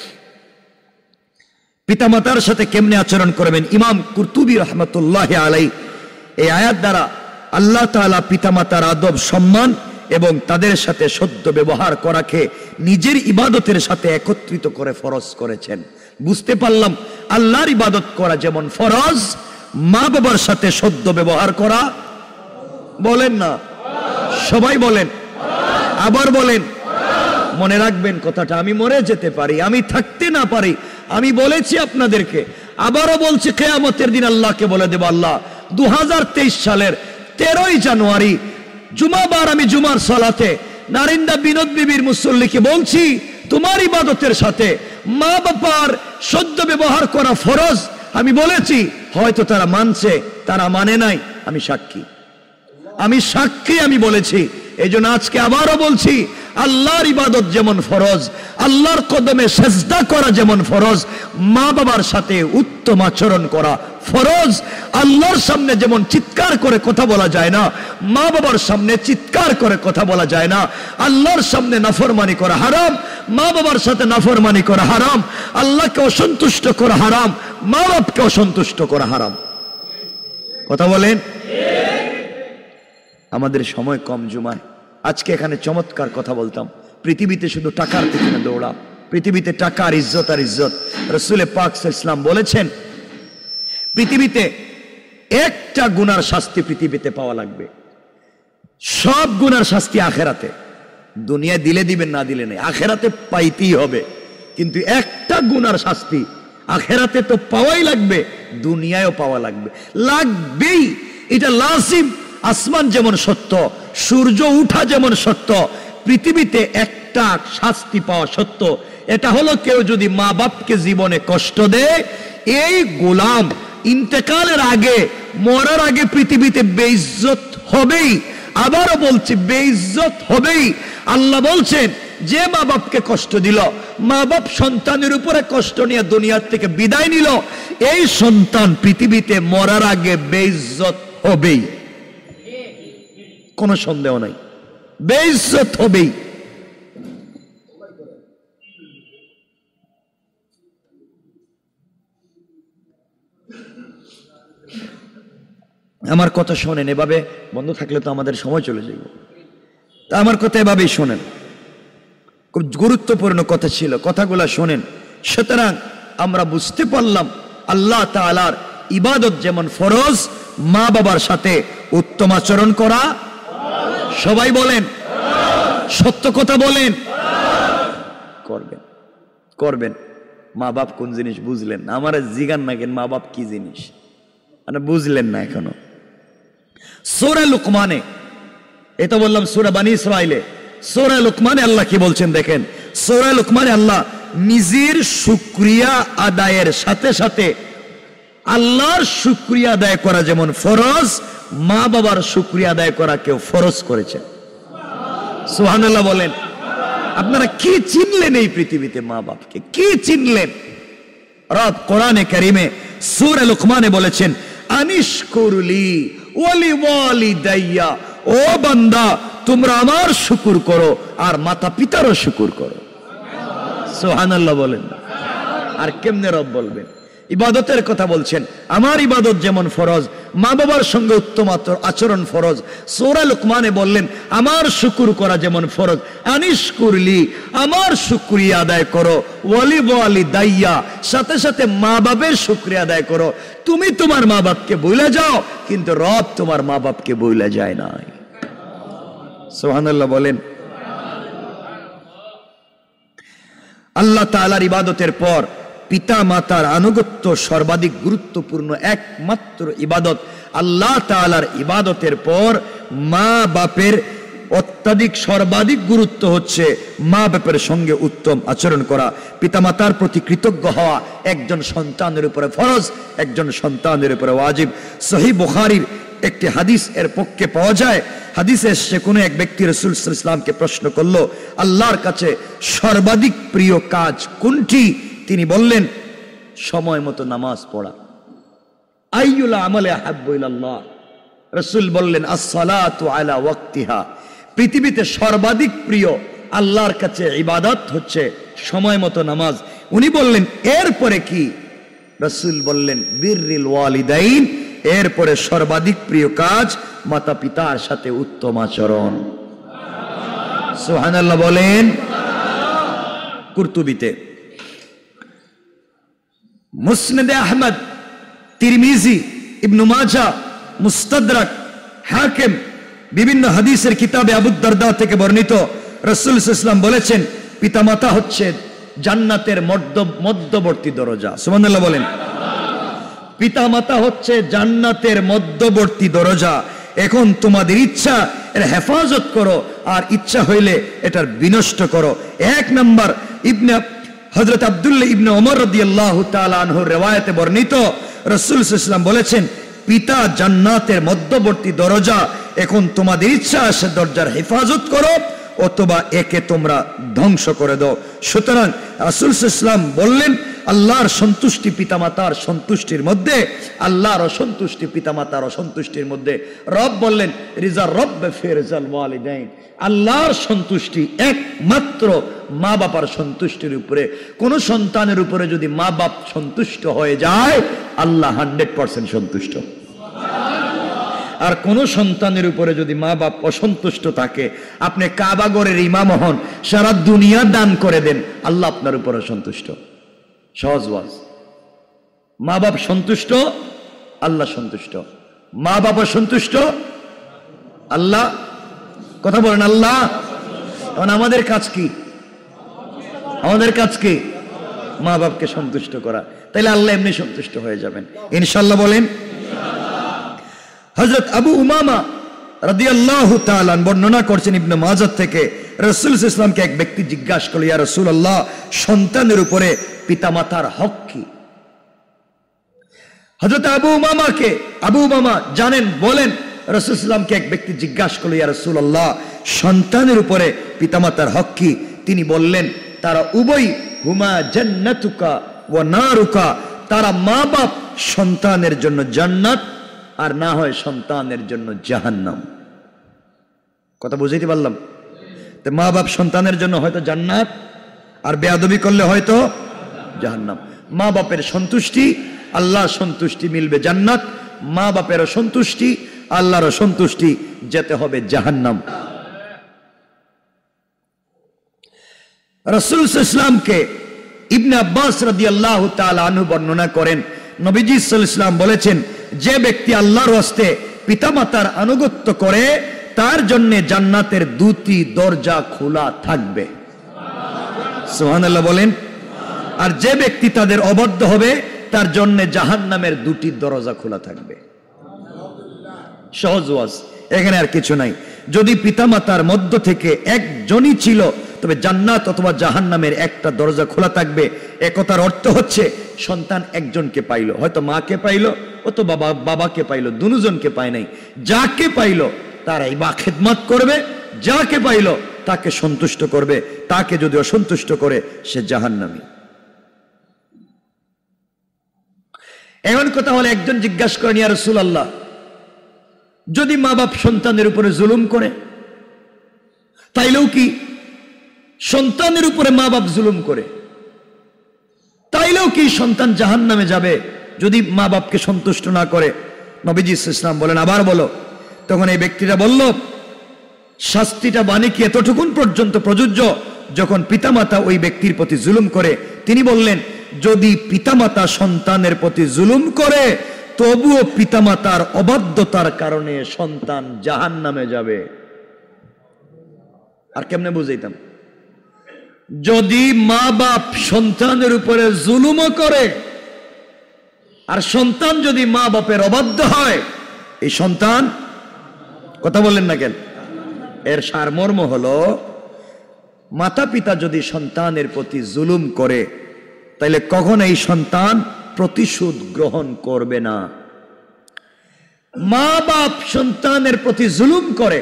পিতামাতার সাথে কেমনে আচরণ করবেন, ইমাম কুরতুবী রাহমাতুল্লাহি আলাইহি এই আয়াত দ্বারা আল্লাহ তাআলা পিতামাতার আদব সম্মান এবং তাদের সাথে সদ্য ব্যবহার করাকে নিজের ইবাদতের সাথে একত্রিত করে ফরজ করেছেন। বুঝতে পারলাম আল্লাহর ইবাদত করা যেমন ফরজ, মা বাবার সাথে সদ্য ব্যবহার করা, বলেন না সবাই বলেন, আবার বলেন। মনে রাখবেন কথাটা, আমি মরে যেতে পারি, আমি থাকতে না পারি, আমি বলেছি আপনাদেরকে, আবারও বলছি, কিয়ামতের দিন আল্লাহকে বলে দেব, আল্লাহ দু হাজার তেইশ সালের তেরোই জানুয়ারি জুমাবার আমি জুমার সালাতে নারিন্দা বিনোদ বিবির মুসল্লিকে বলছি, তোমার ইবাদতের সাথে মা বাবার সদ্য ব্যবহার করা ফরজ। আমি বলেছি, হয়তো তারা মানছে, তারা মানে নাই, আমি সাক্ষী, আমি সাক্ষী, আমি বলেছি। এই জন্য আজকে আবারও বলছি, আল্লাহর ইবাদত যেমন ফরজ, আল্লাহর কদমে সেজদা করা যেমন ফরজ, মা বাবার সাথে উত্তম আচরণ করা ফরজ। আল্লাহর সামনে যেমন চিৎকার করে কথা বলা যায় না, মা বাবার সামনে চিৎকার করে কথা বলা যায় না। আল্লাহর সামনে নাফরমানি করা হারাম, মা বাবার সাথে নাফরমানি করা হারাম। আল্লাহকে অসন্তুষ্ট করা হারাম, মা বাপকে অসন্তুষ্ট করা হারাম। কথা বলেন। আমাদের সময় কম জুমায়, আজকে এখানে চমৎকার কথা বলতাম। পৃথিবীতে শুধু টাকার পিছনে দৌড়া, পৃথিবীতে টাকার ইজ্জত আর ইজ্জত। রাসূল পাক সাল্লাল্লাহু আলাইহি ওয়াসাল্লাম বলেছেন, পৃথিবীতে একটা গুনার শাস্তি পৃথিবীতে পাওয়া লাগবে, সব গুনার শাস্তি আখেরাতে। দুনিয়ায় দিলে দিবেন, না দিলে নেই, আখেরাতে পাইতেই হবে। কিন্তু একটা গুনার শাস্তি আখেরাতে তো পাওয়াই লাগবে, দুনিয়ায়ও পাওয়া লাগবে, লাগবেই, এটা লাজিম। আসমান যেমন সত্য, সূর্য উঠা যেমন সত্য, পৃথিবীতে একটা শাস্তি পাওয়া সত্য। এটা হলো কেউ যদি মা বাপকে জীবনে কষ্ট দেয়, এই গোলাম ইন্তেকালের আগে, মরার আগে পৃথিবীতে বেইজ্জত হবেই। আবারও বলছি, বেইজ্জত হবেই। আল্লাহ বলছেন, যে মা বাপকে কষ্ট দিল, মা বাপ সন্তানের উপরে কষ্ট নিয়ে দুনিয়ার থেকে বিদায় নিল, এই সন্তান পৃথিবীতে মরার আগে বেইজ্জত হবেই, কোনো সন্দেহ নাই, বেইজ্জত হবেই। আমার কথা শোনেন, এভাবে বন্ধ থাকলে তো আমাদের সময় চলে যাবে। তা আমার কথা এভাবেই শোনেন, খুব গুরুত্বপূর্ণ কথা ছিল, কথাগুলা শোনেন। সুতরাং আমরা বুঝতে পারলাম আল্লাহ তাআলার ইবাদত যেমন ফরজ, মা বাবার সাথে উত্তম আচরণ করা, সবাই বলেন, সত্য কথা বলেন, করবেন করবেন। মা বাপ কোন জিনিস বুঝলেন না? আমার জিগান না কেন মা বাপ কি জিনিস, মানে বুঝলেন না এখনো। সূরা লুকমানে, এটা বললাম সূরা বনী ইসরাঈলে, সূরা লুকমানে আল্লাহ কি বলছেন দেখেন। সূরা লুকমানে আল্লাহ নিজের শুকরিয়া আদায়ের সাথে সাথে আল্লাহর শুকরিয়া আদায় করা যেমন ফরজ, মা বাবার শুকরিয়া আদায় করা কেউ ফরজ করেছেন। সুবহানাল্লাহ বলেন। আপনারা কি চিনলেন এই পৃথিবীতে? মা বাপকে কি চিনলেন? রব কোরআনে কারিমে সূরা লুকমানে বলেছেন, আনিশকুরলি ওয়ালি ওয়ালিদাইয়া, ও বান্দা তোমরা আমার শুকর করো আর মাতা পিতারও শুকর করো। সুবহানাল্লাহ বলেন। আর কেমনে রব বলবেন? ইবাদতের কথা বলছেন, আমার ইবাদত যেমন ফরজ, মা বাবার সঙ্গে উত্তম আচরণ ফরজ। সূরা লুকমানে বললেন, আমার শুকর করা যেমন ফরজ, আনিশকুরলি, আমার শুকরিয়া আদায় করো, ওয়ালি ওয়ালিদাইয়া, সাথে সাথে মা বাবার শুকরিয়া আদায় করো। তুমি তোমার মা বাপকে ভুলে যাও, কিন্তু রব তোমার মা বাপকে ভুলে যায় না। সুবহানাল্লাহ বলেন। আল্লাহ তাআলার ইবাদতের পর পিতা মাতার আনুগত্য সর্বাধিক গুরুত্বপূর্ণ একমাত্র ইবাদত। আল্লাহ তাআলার ইবাদতের পর মা বাপের অত্যাধিক সর্বাধিক গুরুত্ব হচ্ছে মা বাপের সঙ্গে উত্তম আচরণ করা, পিতা মাতার প্রতি কৃতজ্ঞ হওয়া একজন সন্তানের উপরে ফরজ, একজন সন্তানের উপরে ওয়াজিব। সহিহ বুখারীর একটি হাদিস এর পক্ষে পাওয়া যায়। হাদিসে এসে কোনো এক ব্যক্তি রাসূল সাল্লাল্লাহু আলাইহি ওয়াসাল্লামকে প্রশ্ন করলো, আল্লাহর কাছে সর্বাধিক প্রিয় কাজ কোনটি? তিনি বললেন, সময় মতো নামাজ পড়া। আইয়ুল আমালি আহাব্বু ইলাল্লাহ, রাসূল বললেন, আস-সালাতু আলা ওয়াক্তিহা। পৃথিবীতে সর্বাধিক প্রিয় আল্লাহর কাছে ইবাদত হচ্ছে সময় মতো নামাজ। উনি বললেন, এরপরে কি? রাসূল বললেন, বিররিল ওয়ালিদাইন। এরপরে সর্বাধিক প্রিয় কাজ মাতা পিতার সাথে উত্তম আচরণ। সুবহানাল্লাহ বলেন। কুরতুবিতে, মুসনাদে আহমদ, তিরমিজি, ইবনে মাজাহ, মুস্তাদরাক, হাকিম, বিভিন্ন হাদিসের কিতাবে আবু দারদা থেকে বর্ণিত, রাসূল সাল্লাল্লাহু আলাইহি ওয়াসাল্লাম বলেছেন, পিতামাতা হচ্ছে জান্নাতের মধ্যবর্তী দরজা। সুবহানাল্লাহ বলেন। পিতামাতা হচ্ছে জান্নাতের মধ্যবর্তী দরজা। এখন তোমাদের ইচ্ছা এর হেফাজত করো, আর ইচ্ছা হইলে এটার বিনষ্ট করো। এক নাম্বার, ইবনে হযরত আব্দুল্লাহ ইবনে ওমর রাদিয়াল্লাহু তাআলা আনহুর riwayate বর্ণিত, রাসূল সাল্লাল্লাহু আলাইহি ওয়াসাল্লাম বলেছেন, পিতা জান্নাতের মধ্যবর্তী দরজা। এখন তোমাদের ইচ্ছা সে দরজার হেফাজত করো অথবা একে তোমরা ধ্বংস করে দাও। সুতরাং রাসূল সাল্লাল্লাহু আলাইহি ওয়াসাল্লাম বললেন, আল্লাহর সন্তুষ্টি পিতামাতার সন্তুষ্টির মধ্যে, আল্লাহর অসন্তুষ্টি পিতামাতার অসন্তুষ্টির মধ্যে। রব বললেন, রিজা রব্ব ফি রিজাল ওয়ালিদাইন। আল্লাহর সন্তুষ্টি একমাত্র মা বাবার সন্তুষ্টির উপরে। কোন সন্তানের উপরে যদি মা বাপ সন্তুষ্ট হয়ে যায়, আল্লাহ হান্ড্রেড পার্সেন্ট সন্তুষ্ট। আর কোন সন্তানের উপরে যদি মা বাপ অসন্তুষ্ট থাকে, আপনি কাবা ঘরের ইমাম হন, সারা দুনিয়া দান করে দেন, আল্লাহ আপনার উপর অসন্তুষ্ট। সহজ ওয়াজ। মা বাপ সন্তুষ্ট, আল্লাহ সন্তুষ্ট। মা বাপ অসন্তুষ্ট, আল্লাহ, কথা বলেন, আল্লাহ। এখন আমাদের কাজ কি? আমাদের কাজ কি? মা বাপকে সন্তুষ্ট করা। তাইলে আল্লাহ এমনি সন্তুষ্ট হয়ে যাবেন ইনশাআল্লাহ। বলেন। হযরত আবু উমামা রাদিয়াল্লাহু তাআলা বর্ণনা করছেন ইবনে মাজাহ থেকে, রাসূল সাল্লাল্লাহু আলাইহি ওয়াসাল্লামকে এক ব্যক্তি জিজ্ঞাসা করল, ইয়া রাসূলুল্লাহ, সন্তানের উপরে পিতামাতার হক কি? হযরত আবু উমামাকে, আবু উমামা জানেন, বলেন রাসূল সাল্লাল্লাহু আলাইহি ওয়াসাল্লামকে এক ব্যক্তি জিজ্ঞাসা করল, ইয়া রাসূলুল্লাহ, সন্তানের উপরে পিতামাতার হক কি? তিনি বললেন, তারা উভয় হুমা জান্নাতুকা ওয়া নারুকা, তারা মা বাপ সন্তানের জন্য জান্নাত, আর না হয় সন্তানের জন্য জাহান্নাম। কথা বুঝাইতে পারলাম? তো মা বাপ সন্তানের জন্য হয়তো জান্নাত, আর বেয়াদবি করলে হয়তো জাহান্নাম। মা বাপের সন্তুষ্টি, আল্লাহর সন্তুষ্টি মিলবে জান্নাত, মা বাপেরও সন্তুষ্টি, আল্লাহর সন্তুষ্টি, যেতে হবে জাহান্নাম। রাসূল সাল্লাল্লাহু আলাইহি ওয়াসাল্লামকে ইবনে আব্বাস রাদিয়াল্লাহু তাআলা আনহু বর্ণনা করেন, নবীজি সাল্লাল্লাহু আলাইহি ওয়াসাল্লাম বলেছেন, যে ব্যক্তি আল্লাহর হস্তে পিতামাতার আনুগত্য করে তার জন্য জান্নাতের দুটি দরজা খোলা থাকবে। সুবহানাল্লাহ বলেন। আর যে ব্যক্তি তাদের অবাধ্য হবে তার জন্য জাহান্নামের দুটি দরজা খোলা থাকবে। সহজ ওয়াজ, এখানে আর কিছু নাই। যদি পিতামাতার মধ্য থেকে একজনই ছিল তবে জান্নাত অথবা জাহান্নামের একটা দরজা খোলা থাকবে। একথার অর্থ হচ্ছে সন্তান একজনকে পাইলো, হয়তো মাকে পাইলো অথবা বাবা বাবাকে পাইলো, দুজনকে পায় নাই। যাকে পাইলো তারাই বা খেদমত করবে, যাকে পাইলো তাকে সন্তুষ্ট করবে, তাকে যদি অসন্তুষ্ট করে সে জাহান্নামী। এমন কথা হলে একজন জিজ্ঞাসা করেন, ইয়া রাসূলুল্লাহ, যদি মা বাপ সন্তানের উপরে জুলুম করে, তাইলেও কি সন্তানের উপরে মা বাপ জুলুম করে তাইলেও কি সন্তান জাহান্নামে যাবে যদি মা বাপকে সন্তুষ্ট না করে? নবীজি সাল্লাল্লাহু আলাইহি ওয়াসাল্লাম বলেন, আবার বলো। তখন এই ব্যক্তিটা বলল, শাস্তিটা বাণী কি এতটুকুন পর্যন্ত প্রযোজ্য যখন পিতামাতা ওই ব্যক্তির প্রতি জুলুম করে? তিনি বললেন, যদি পিতামাতা সন্তানের প্রতি জুলুম করে তবুও পিতামাতার অবাধ্যতার কারণে সন্তান জাহান্নামে যাবে। আর কেমনে বুঝাইতাম? যদি মা বাপ সন্তানের উপরে জুলুমও করে আর সন্তান যদি মা বাপের অবাধ্য হয়, এই সন্তান, কথা বললেন না কেন? এর সারমর্ম হলো, মাতা পিতা যদি সন্তানের প্রতি জুলুম করে তাহলে কখন এই সন্তান প্রতিশোধ গ্রহণ করবে না। মা বাপ সন্তানের প্রতি জুলুম করে,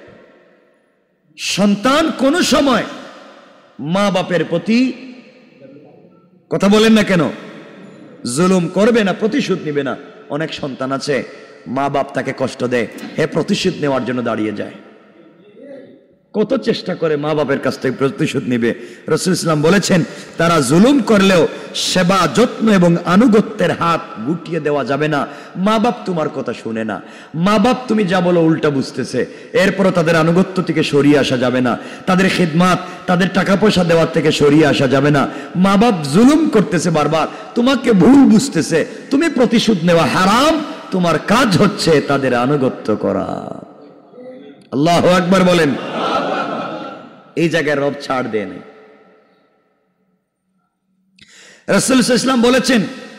সন্তান কোন সময় মা বাপের প্রতি, কথা বলেন না কেন, জুলুম করবে না, প্রতিশোধ নিবে না। অনেক সন্তান আছে মা বাপ তাকে কষ্ট দেয়, হে প্রতিশোধ নেওয়ার জন্য দাঁড়িয়ে যায়, কত চেষ্টা করে মা বাপের কাছ থেকে প্রতিশোধ নিবে। রাসূল সাল্লাল্লাহু আলাইহি ওয়াসাল্লাম বলেছেন, তারা জুলুম করলেও সেবা যত্ন এবং আনুগত্যের হাত গুটিয়ে দেওয়া যাবে না। মা বাপ তোমার কথা শুনে না, মা বাপ তুমি যা বলো উল্টা বুঝতেছে, এরপরও তাদের আনুগত্য থেকে সরিয়ে আসা যাবে না, তাদের খিদমাত, তাদের টাকা পয়সা দেওয়ার থেকে সরিয়ে আসা যাবে না। মা বাপ জুলুম করতেছে বারবার, তোমাকে ভুল বুঝতেছে, তুমি প্রতিশোধ নেওয়া হারাম, তোমার কাজ হচ্ছে তাদের আনুগত্য করা। আল্লাহু আকবার বলেন। এই জায়গায় রব ছাড় দেয় নাই। রাসূল সাল্লাল্লাহু আলাইহি ওয়াসাল্লাম বলেছেন,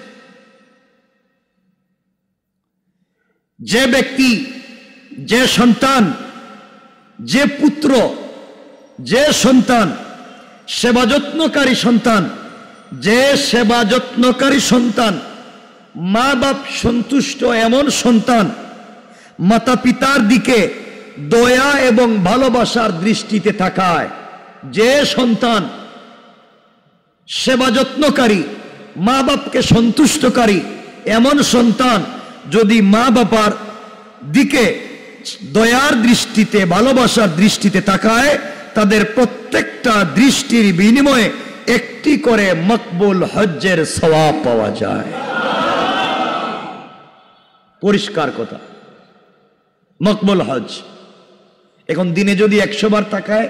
যে ব্যক্তি, যে সন্তান, যে পুত্র, যে সন্তান সেবা যত্নকারী সন্তান, যে সেবা যত্নকারী সন্তান, মা বাপ সন্তুষ্ট এমন সন্তান, মাতা পিতার দিকে দয়া এবং ভালোবাসার দৃষ্টিতে থাকায় যে সন্তান সেবা যত্নকারী, মা বাপকে সন্তুষ্টকারী, এমন সন্তান যদি মা বাবার দিকে দয়ার দৃষ্টিতে, ভালোবাসার দৃষ্টিতে তাকায়, তাদের প্রত্যেকটা দৃষ্টির বিনিময়ে একটি করে মকবুল হজ্জের সওয়াব পাওয়া যায়। পরিষ্কার কথা, মকবুল হজ। এখন দিনে যদি একশো বার তাকায়,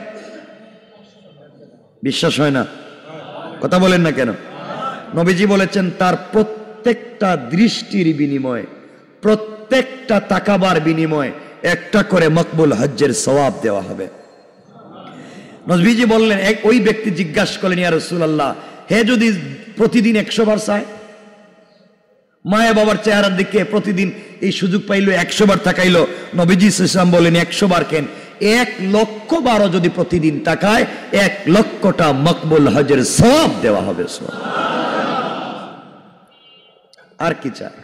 বিশ্বাস হয় না? কথা বলেন না কেন? নবীজি বলেছেন, তার প্রত্যেকটা দৃষ্টির বিনিময়ে, প্রত্যেকটা তাকাবার বিনিময়ে একটা করে মকবুল হজ্জের সওয়াব দেওয়া হবে। নবীজি বললেন, এক ওই ব্যক্তি জিজ্ঞাসা করলেন, ইয়া রাসূলুল্লাহ, হে যদি প্রতিদিন একশো বার চায়? মায়া বাবার চেহারার দিকে প্রতিদিন এই সুযোগ পাইলো একশো বার তাকাইলো, নবীজি ইসলাম বলেন একশো বার কেন, এক লক্ষ বারও যদি প্রতিদিন তাকায় এক লক্ষটা মকবুল হজের সওয়াব দেওয়া হবে। আর কি চায়?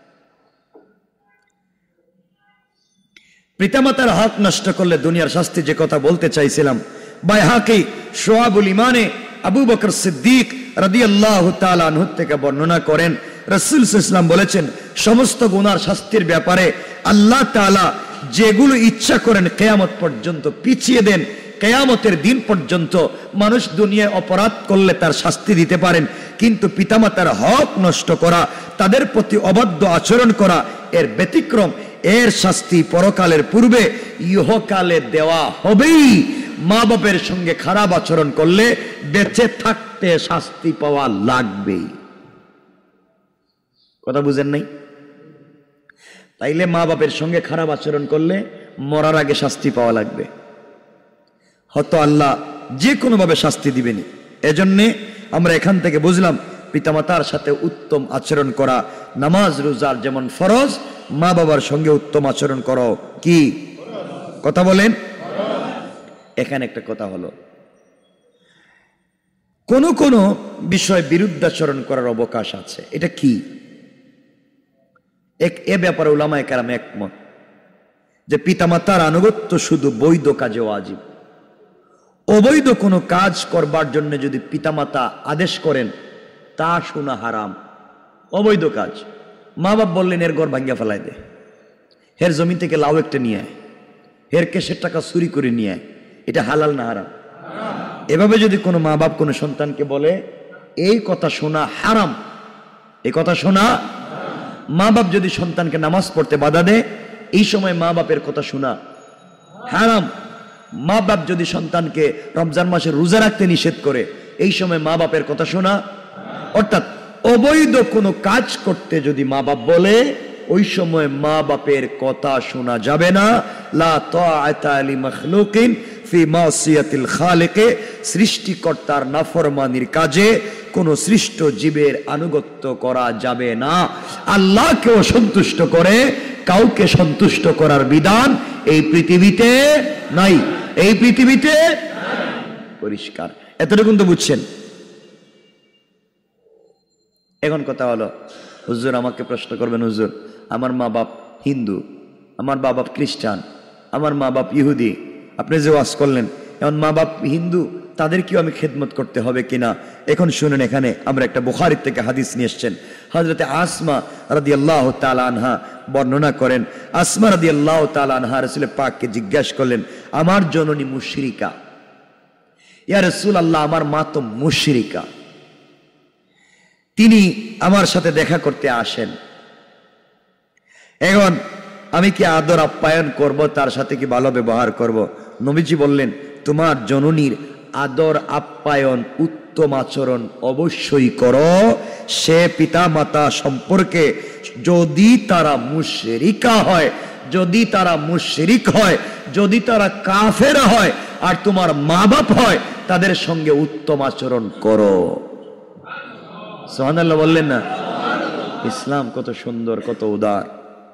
পিতামাতার হক নষ্ট করলে দুনিয়ার শাস্তি, যে কথা বলতে চাইছিলাম। বাইহাকি শুআবুল ঈমানে আবু বকর সিদ্দিক রাদিয়াল্লাহু তাআলা আনহু থেকে বর্ণনা করেন, রাসূল সাল্লাল্লাহু আলাইহি ওয়াসাল্লাম বলেছেন, সমস্ত গুনার শাস্তির ব্যাপারে আল্লাহ তাআলা যেগুলো ইচ্ছা করেন কিয়ামত পর্যন্ত পিছিয়ে দেন। কিয়ামতের দিন পর্যন্ত মানুষ দুনিয়ায় অপরাধ করলে তার শাস্তি দিতে পারেন, কিন্তু পিতামাতার হক নষ্ট করা, তাদের প্রতি অবাধ্য আচরণ করা এর ব্যতিক্রম। এর শাস্তি পরকালের পূর্বে ইহকালে দেওয়া হবেই। মা বাপের সঙ্গে খারাপ আচরণ করলে বেঁচে থাকতে শাস্তি পাওয়া লাগবেই। কথা বুঝেন নাই? তাইলে মা বাপের সঙ্গে খারাপ আচরণ করলে মরার আগে শাস্তি পাওয়া লাগবে, হয়তো আল্লাহ যে কোনো ভাবে শাস্তি দিবেনি। এজন্যে আমরা এখান থেকে বুঝলাম পিতামাতার সাথে উত্তম আচরণ করা নামাজ রোজার যেমন ফরজ, মা বাবার সঙ্গে উত্তম আচরণ করো কি কথা বলেন? এখানে একটা কথা হলো, কোন কোন বিষয় বিরুদ্ধাচরণ করার অবকাশ আছে। এটা কি? এক এ ব্যাপারে উলামায়ে কেরাম একমত যে পিতামাতার আনুগত্য শুধু বৈধ কাজে ওয়াজিব। অবৈধ কোনো কাজ করবার জন্য যদি পিতামাতা আদেশ করেন তা শোনা হারাম। অবৈধ কাজ, মা বাপ বললেন এর ঘর ভাঙ্গিয়া ফেলাই দে, হের জমি থেকে লাউ একটা নিয়ে আয়, হের কেসের টাকা চুরি করে নিয়ে আয়, এটা হালাল না হারাম? এভাবে যদি কোনো মা বাপ কোনো সন্তানকে বলে এই কথা শোনা হারাম, এই কথা শোনা, মা বাপ যদি সন্তানকে নামাজ পড়তে বাধা দেয় এই সময় মা বাপের কথা শোনা হারাম। মা বাপ যদি সন্তানকে রমজান মাসে রোজা রাখতে নিষেধ করে এই সময় মা বাপের কথা শোনা, অর্থাৎ অবৈধ কোনো কাজ করতে যদি মা বাপ বলে ওই সময় মা বাপের কথা শোনা যাবে না। লা তাআতা লি মাখলুকিন ফি মাসিয়াতিল খালিক, সৃষ্টিকর্তার নাফরমানির কাজে কোন সৃষ্ট জীবের আনুগত্য করা যাবে না। আল্লাহকে সন্তুষ্ট করে কাউকে সন্তুষ্ট করার বিধান এই পৃথিবীতে নাই, এই পৃথিবীতে পরিষ্কার। এতটুকু তো বুঝছেন? এখন কথা হলো, হুজুর আমাকে প্রশ্ন করবেন, হুজুর আমার মা বাপ হিন্দু, আমার মা বাপ খ্রিস্টান, আমার মা বাপ ইহুদি, আপনি যে ওয়াজ করলেন, এখন মা বাপ হিন্দু, তাদেরকেও আমি খেদমত করতে হবে কিনা? এখন শুনেন, এখানে আমরা একটা বুখারী থেকে হাদিস নিয়ে এসেছেন। হযরতে আসমা রাদিয়াল্লাহু তাআলা আনহা বর্ণনা করেন, আসমা রাদিয়াল্লাহু তাআলা আনহা রাসূল পাককে জিজ্ঞাসা করলেন, আমার জননী মুশরিকা, ইয়া রাসূলুল্লাহ আমার মা তো মুশরিকা, তিনি আমার সাথে দেখা করতে আসেন, এখন আমি কি আদর আপ্যায়ন করব, তার সাথে কি ভালো ব্যবহার করব? নবীজি বললেন, তোমার জননীর আদর আপ্যায়ন উত্তম আচরণ অবশ্যই করো। সে পিতা মাতা সম্পর্কে যদি তারা মুশরিকা হয়, যদি তারা মুশরিক হয়, যদি তারা কাফের হয় আর তোমার মা বাপ হয়, তাদের সঙ্গে উত্তম আচরণ করো। সুবহানাল্লাহ বললেন না? ইসলাম কত সুন্দর, কত উদার।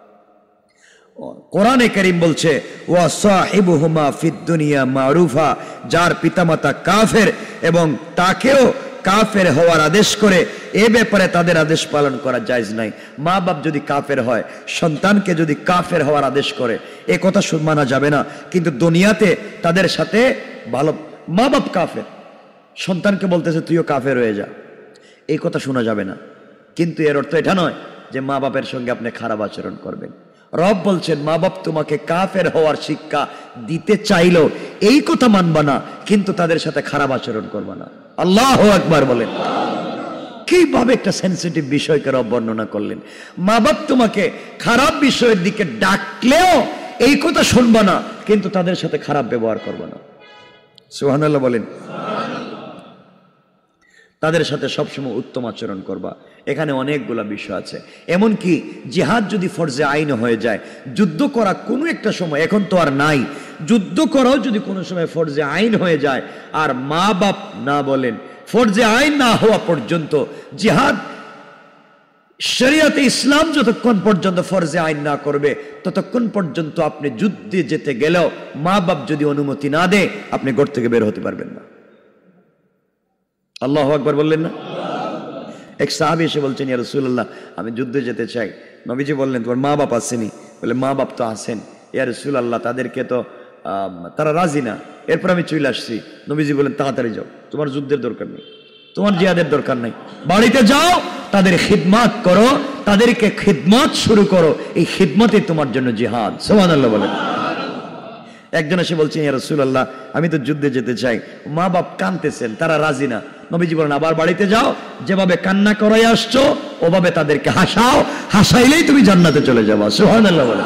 কোরআনে কারীম বলছে, ওয়া সাহিবুহুমা ফিদ দুনিয়া মারুফা, যার পিতামাতা কাফের এবং তাকেও কাফের হওয়ার আদেশ করে, এ ব্যাপারে তাদের আদেশ পালন করা জায়েজ নাই। মা বাপ যদি কাফের হয়, সন্তানকে যদি কাফের হওয়ার আদেশ করে, এ কথা মানা যাবে না। কিন্তু দুনিয়াতে তাদের সাথে ভালো, মা বাপ কাফের, সন্তানকে বলতেছে তুইও কাফের হয়ে যা, এই কথা শোনা যাবে না। কিন্তু এর অর্থ এটা নয় যে মা বাপের সঙ্গে আপনি খারাপ আচরণ করবেন। রব বলছেন, মা বাপ তোমাকে কাফের হওয়ার শিক্ষা দিতে চাইলো, এই কথা মানবা না, কিন্তু তাদের সাথে খারাপ আচরণ করবা না। আল্লাহু আকবার বলেন। কিভাবে একটা সেনসিটিভ বিষয়কে রব বর্ণনা করলেন। মা বাপ তোমাকে খারাপ বিষয়ের দিকে ডাকলেও এই কথা শুনবা না, কিন্তু তাদের সাথে খারাপ ব্যবহার করবা না। সুবহানাল্লাহ বলেন। তাদের সাথে সবসময় উত্তম আচরণ করবা। এখানে অনেকগুলা বিষয় আছে। এমনকি জিহাদ যদি ফরজে আইন হয়ে যায়, যুদ্ধ করা কোনো একটা সময়, এখন তো আর নাই, যুদ্ধ করাও যদি কোনো সময় ফরজে আইন হয়ে যায় আর মা বাপ না বলেন, ফরজে আইন না হওয়া পর্যন্ত জিহাদ শরিয়াতে ইসলাম যতক্ষণ পর্যন্ত ফরজে আইন না করবে ততক্ষণ পর্যন্ত আপনি যুদ্ধে যেতে গেলেও মা বাপ যদি অনুমতি না দেয় আপনি ঘর থেকে বের হতে পারবেন না। আল্লাহু আকবার বললেন না? এক সাহাবী এসে বলছেন, ইয়া রাসূলুল্লাহ, আমি যুদ্ধে যেতে চাই। নবীজি বললেন, তোমার মা বাপ আসেনি? বলে, মা বাপ তো আছেন ইয়া রাসূলুল্লাহ, তাদেরকে তো তারা রাজি না। এরপর আমি চলে আসছি। নবীজি বলেন, তাড়াতাড়ি যাও, তোমার যুদ্ধের দরকার নেই, তোমার জিহাদের দরকার নেই, বাড়িতে যাও, তাদের খিদমত করো, তাদেরকে খিদমত শুরু করো, এই খিদমতই তোমার জন্য জিহাদ। সুবহানাল্লাহ বলেন। একজন এসে বলছেন, ইয়া রাসূলুল্লাহ, আমি তো যুদ্ধে যেতে চাই, মা বাপ কাঁদতেছেন, তারা রাজি না। নবীজি বলেন, আবার বাড়িতে যাও, যেভাবে কান্না করাই আসছো ওভাবে তাদেরকে হাসাও, হাসাইলেই তুমি জান্নাতে চলে যাবা। সুবহানাল্লাহ বলেন।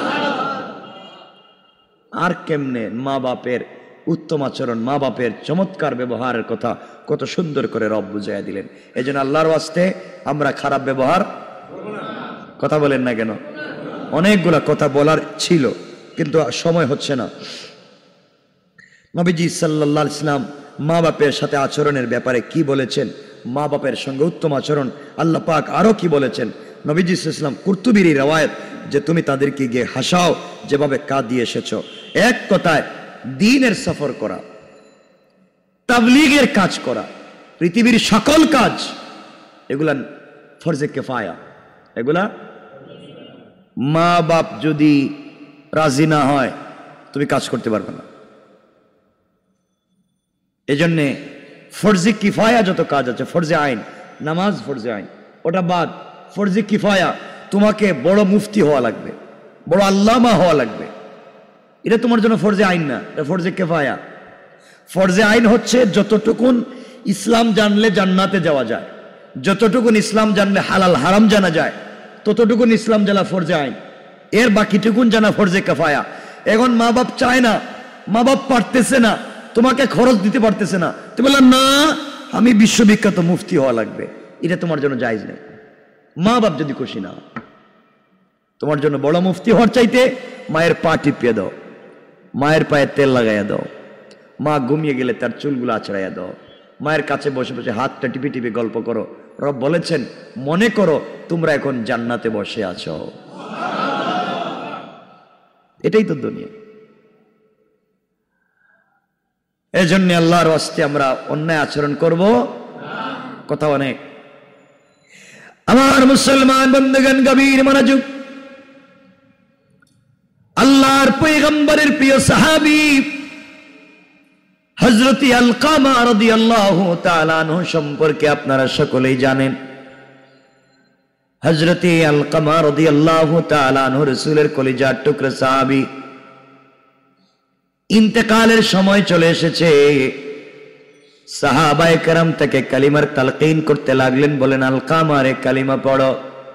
আর কেমনে মা বাপের উত্তম আচরণ, মা বাপের চমৎকার ব্যবহারের কথা কত সুন্দর করে রব বুঝাইয়া দিলেন। এই জন্য আল্লাহর ওয়াস্তে আমরা খারাপ ব্যবহার কথা বলেন না কেন? অনেকগুলা কথা বলার ছিল কিন্তু সময় হচ্ছে না। নবীজি সাল্লাল্লাহু আলাইহি ওয়াসাল্লাম মা বাপের সাথে আচরণের ব্যাপারে কি বলেছেন, মা বাপের সঙ্গে উত্তম আচরণ আল্লাহ পাক আরো কি বলেছেন। নবীজি সাল্লাল্লাহু আলাইহি ওয়াসাল্লাম কুরতুবীর রওয়ায়াত যে তুমি তাদেরকে গিয়ে হাসাও যেভাবে কাঁদিয়ে এসেছো। এক কথায় দ্বীনের সফর করা, তাবলীগের কাজ করা, পৃথিবীর সকল কাজ, এগুলা ফরজে কিফায়া। এগুলা মা বাপ যদি রাজি না হয় তুমি কাজ করতে পারবে না। এজন্যে ফরজে কিফায়া যত কাজ আছে, ফরজে আইন, নামাজ ফরজে আইন, ওটা বাদ। ফরজে কিফায়া, তোমাকে বড় মুফতি হওয়া লাগবে, বড় আল্লামা হওয়া লাগবে, এটা তোমার জন্য ফরজে আইন না, এটা ফরজে কিফায়া। ফরজে আইন হচ্ছে যতটুকুন ইসলাম জানলে জান্নাতে যাওয়া যায়, যতটুকুন ইসলাম জানলে হালাল হারাম জানা যায়, ততটুকুন ইসলাম জানা ফরজে আইন। এর বাকিটুকুন জানা ফরজে কিফায়া। এখন মা বাপ চায় না, মা বাপ পারতেছে না, তোমাকে খরচ দিতে পারতেছে না, তুমি বললাম না আমি বিশ্ববিখ্যাত মুফতি হওয়া লাগবে, এটা তোমার জন্য জায়েজ নেই। মা বাপ যদি খুশি না, তোমার জন্য বড় মুফতি হওয়ার চাইতে মায়ের পা টিপিয়ে দাও, মায়ের পায়ে তেল লাগাইয়া দাও, মা ঘুমিয়ে গেলে তার চুলগুলো আছড়াইয়া দাও, মায়ের কাছে বসে বসে হাতটা টিপি টিপি গল্প করো। রব বলেছেন, মনে করো তোমরা এখন জান্নাতে বসে আছো। এটাই তো দুনিয়া। এই জন্য আল্লাহর ওয়াস্তে আমরা অন্যায় আচরণ করব কথা অনেক। আমার মুসলমান বন্ধুগণ, গভীর মনোযোগ। আল্লাহর পয়গম্বরের প্রিয় সাহাবী হযরত আলকামা রাদিয়াল্লাহু তাআলা আনহু সম্পর্কে আপনারা সকলেই জানেন। হযরত আলকামা রাদিয়াল্লাহু তাআলা আনহু রাসূলের কলিজার টুকরা সাহাবী। ইন্তেকালের সময় চলে এসেছে, সাহাবায়ে কেরাম তাকে কালিমার তালকিন করতে লাগলেন, বলেন আলকামা রে কালিমা পড়ো।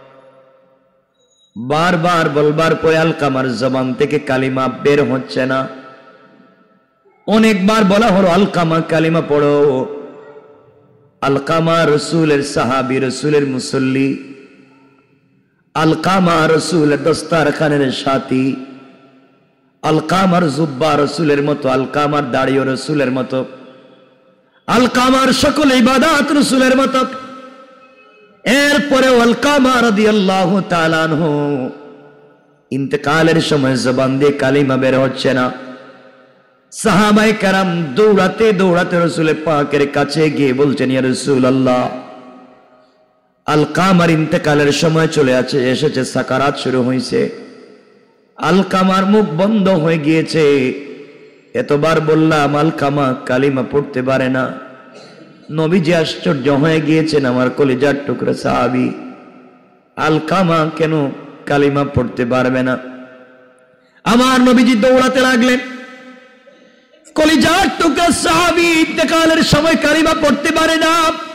বারবার বলবার পরে আলকামার জবান থেকে কালিমা বের হচ্ছে না। অনেকবার বলা হলো আলকামা কালিমা পড়ো। আলকামা রাসূলের সাহাবী, রাসূলের মুসল্লি, আলকামা রাসূলের দস্তারখানের সাথী, আলকামার জুব্বা রাসূলের মতো, আলকামার দাড়িও রাসূলের মতো, আলকামার সকল ইবাদত রাসূলের মতো। এরপরে আলকামা রাদিয়াল্লাহু তাআলা আনহু ইন্তেকালের সময় জবান দিয়ে কালিমা বের হচ্ছে না। সাহাবায়ে কেরাম দৌড়াতে দৌড়াতে রাসূল পাকের কাছে গিয়ে বলছেন, ইয়া রাসূলুল্লাহ, আলকামার ইন্তেকালের সময় চলে আছে, এসেছে, সাকারাত শুরু হয়েছে, আলকামার মুখ বন্ধ হয়ে গিয়েছে। এতবার বললাম আলকামা কালিমা পড়তে পারে না। নবীজি আশ্চর্য হয়ে গিয়েছেন, আমার কলিজার টুকরা সাহাবী, আলকামা কেন কালিমা পড়তে পারবে না? আমার নবীজি দৌড়াতে লাগলেন। কলিজার টুকরা সাহাবী ইন্তেকালের সময় কালিমা পড়তে পারে না।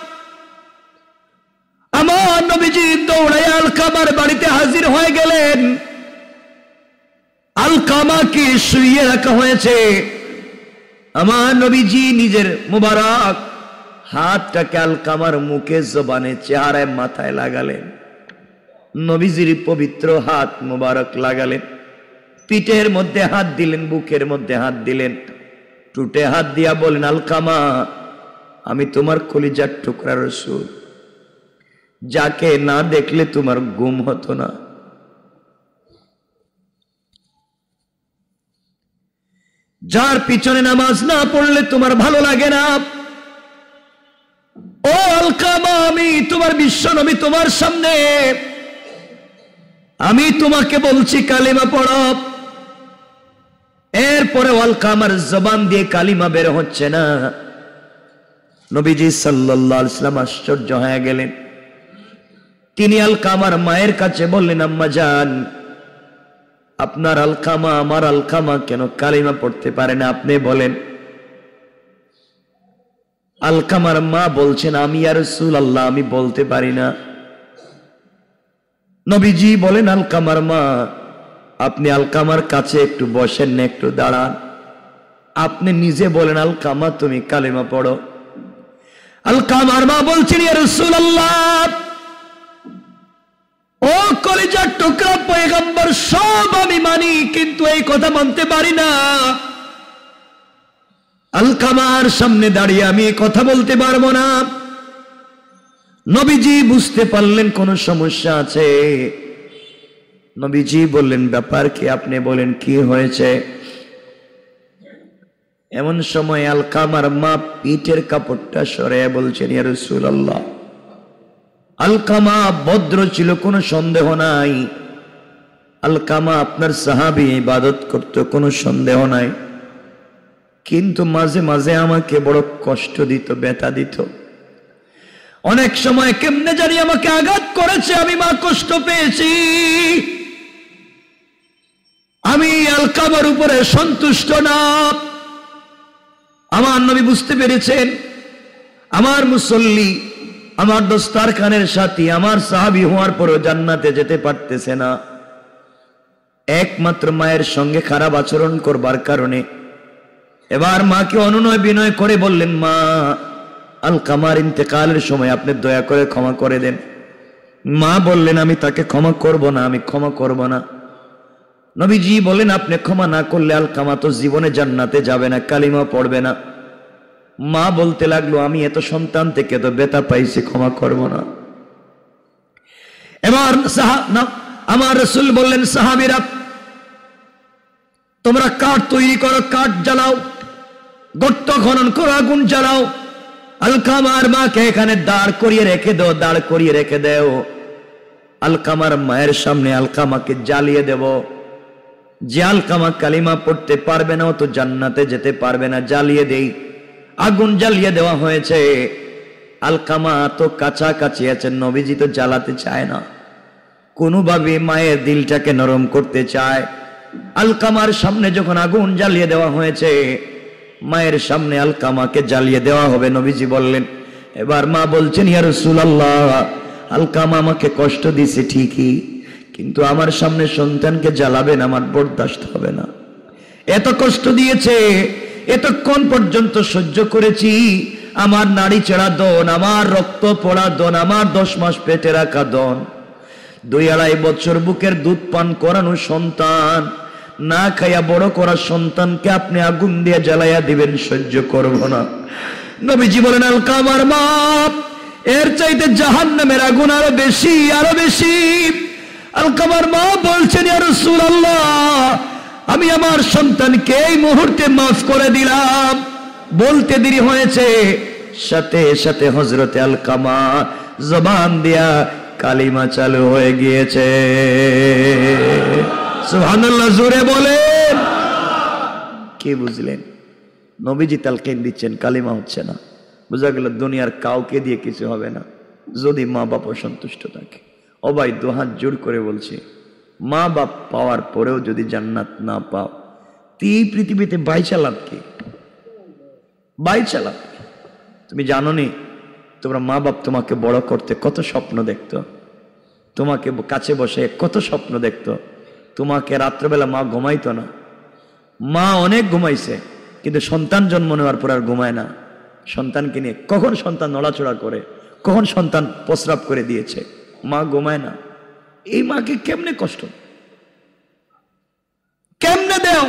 আমার নবীজি দৌড়ায় আলকামার বাড়িতে হাজির হয়ে গেলেন। আলকামাকে শুইয়ে রাখা হয়েছে। আমার নবীজি নিজের মুবারক হাতটাকে আলকামার মুখে, জবানে, চেহারায়, মাথায় লাগালেন। নবীজির পবিত্র হাত মুবারক লাগালেন, পিঠের মধ্যে হাত দিলেন, বুকের মধ্যে হাত দিলেন, টুটে হাত দিয়া বলেন, আলকামা, আমি তোমার কলিজার টুকরা রাসূল, যাকে না দেখলে তোমার ঘুম হতো না। যার পিছনে নামাজ না পড়লে তোমার ভালো লাগে না। ও আলকামা, আমি তোমার বিশ্ব নবী তোমার সামনে, আমি তোমাকে বলছি কালিমা পড়ো। এরপরে আলকামার জবান দিয়ে কালিমা বের হচ্ছে না। নবীজি সাল্লাল্লাহু আলাইহি ওয়াসাল্লাম আশ্চর্য হয়ে গেলেন। তিনি আলকামার মায়ের কাছে বললেন, আম্মা জান, আপনার আলকামা আমার আলকামা কেন কালিমা পড়তে পারে না, আপনি বলেন। আলকামার মা বলছেন, আমি ইয়া রাসূলুল্লাহ আমি বলতে পারি না। নবীজি বলেন, আলকামার মা, আপনি আলকামার কাছে একটু বসেন না, একটু দাঁড়ান, আপনি নিজে বলেন আলকামা তুমি কালিমা পড়ো। আলকামার মা বলছেন, ইয়া রাসূলুল্লাহ, ও কলিজার টুকরা পয়গম্বর, সব আমি মানি, কিন্তু এই কথা মানতে পারি না। আলকামার সামনে দাঁড়িয়ে আমি কথা বলতে পারবো না। নবীজি বুঝতে পারলেন কোন সমস্যা আছে। নবীজি বললেন, ব্যাপার কি, আপনি বলেন কি হয়েছে। এমন সময় আলকামার মা পিঠের কাপড়টা সরিয়ে বলছেন, ইয়া রাসূলুল্লাহ, আলকামা ভদ্র ছিল, কোনো সন্দেহ নাই। আলকামা আপনার সাহাবী, ইবাদত করতে কোনো সন্দেহ নাই, কিন্তু মাঝে মাঝে আমাকে বড় কষ্ট দিত, ব্যথা দিত। অনেক সময় কেমনে জানি আমাকে আঘাত করেছে, আমি মা কষ্ট পেয়েছি। আমি আলকামার উপরে সন্তুষ্ট না। আমার নবী বুঝতে পেরেছেন, আমার মুসল্লি, আমার দস্তারখানের সাথী, আমার সাহাবী হওয়ার পরও জান্নাতে যেতে পারতেছে না, একমাত্র মায়ের সঙ্গে খারাপ আচরণ করবার কারণে। এবার মাকে অনুনয় বিনয় করে বললেন, মা, আলকামার ইন্তেকালের সময় আপনি দয়া করে ক্ষমা করে দেন। মা বললেন, আমি তাকে ক্ষমা করব না, আমি ক্ষমা করব না। নবীজি বলেন, আপনি ক্ষমা না করলে আলকামা তো জীবনে জান্নাতে যাবে না, কালিমা পড়বে না। মা বলতে লাগলো, আমি এত সন্তান থেকে এত ব্যথা পাইছি, ক্ষমা করব না। এবার আমার রাসূল বললেন, সাহাবীরা, তোমরা কাঠ তৈরি করো, কাঠ জ্বালাও, গর্ত খনন করো, আগুন জ্বালাও, আলকামার মাকে এখানে দাঁড় করিয়ে রেখে দাও, দাঁড় করিয়ে রেখে দাও। আলকামার মায়ের সামনে আলকামাকে জ্বালিয়ে দেব। যে আলকামা কালিমা পড়তে পারবে না, ও তো জান্নাতে যেতে পারবে না, জ্বালিয়ে দেই। আগুন জ্বালিয়ে দেওয়া হয়েছে। আলকামা তো কাছাকাছি আছে, নবীজি তো জ্বালাতে চায় না, কোনোভাবে মায়ের দিলটাকে নরম করতে চায়। আলকামার সামনে যখন আগুন জ্বালিয়ে দেওয়া হয়েছে, মায়ের সামনে আলকামাকে জ্বালিয়ে দেওয়া হবে, নবীজি বললেন। এবার মা বলছেন, ইয়া রাসূলুল্লাহ, আলকামা আমাকে কষ্ট দিছে ঠিকই, কিন্তু আমার সামনে সন্তানকে জ্বালাবেন, আমার বরদাস্ত হবে না। এত কষ্ট দিয়েছে, এতক্ষণ পর্যন্ত সহ্য করেছি, আমার নাড়ি চেড়া দন, আমার রক্ত পড়া দন, আমার দশ মাস পেটে রাখা দন, দুই আড়াই বছর বুকের দুধ পান করানো সন্তান, না খাইয়া বড় করা সন্তানকে আপনি আগুন দিয়ে জ্বালাইয়া দিবেন, সহ্য করব না। নবীজি বলেন, আলকামার মা, এর চাইতে জাহান্নামের আগুন আরো বেশি, আরো বেশি। আলকামার মা বলছেন, ইয়া রাসূলুল্লাহ, আমি আমার সন্তানকে এই মুহূর্তে মাফ করে দিলাম। বলতে দেরি হয়েছে, সাথে সাথে হযরতে আলকামা জবান দিয়া কালিমা চালু হয়ে গিয়েছে। সুবহানাল্লাহ, জোরে বলেন। কি বুঝলেন? নবীজি তালকিন দিচ্ছেন, কালিমা হচ্ছে না। বোঝা গেল দুনিয়ার কাউকে দিয়ে কিছু হবে না, যদি মা বাপ সন্তুষ্ট থাকে। ও ভাই, দুহাত জোর করে বলছি, মা বাপ পাওয়ার পরেও যদি জান্নাত না পাও, এই পৃথিবীতে বাইচা লাভ কি? বাইচা লাভ কি? তুমি জানো নি, তোমরা মা বাপ তোমাকে বড় করতে কত স্বপ্ন দেখতো, তোমাকে কাছে বসে কত স্বপ্ন দেখতো। তোমাকে রাত্রবেলা মা ঘুমাইতো না, মা অনেক ঘুমাইছে, কিন্তু সন্তান জন্ম নেওয়ার পর আর ঘুমায় না। সন্তানকে নিয়ে কখন সন্তান নড়াচড়া করে, কখন সন্তান প্রস্রাব করে দিয়েছে, মা ঘুমায় না। এই মাকে কেমনে কষ্ট, কেমনে দেও?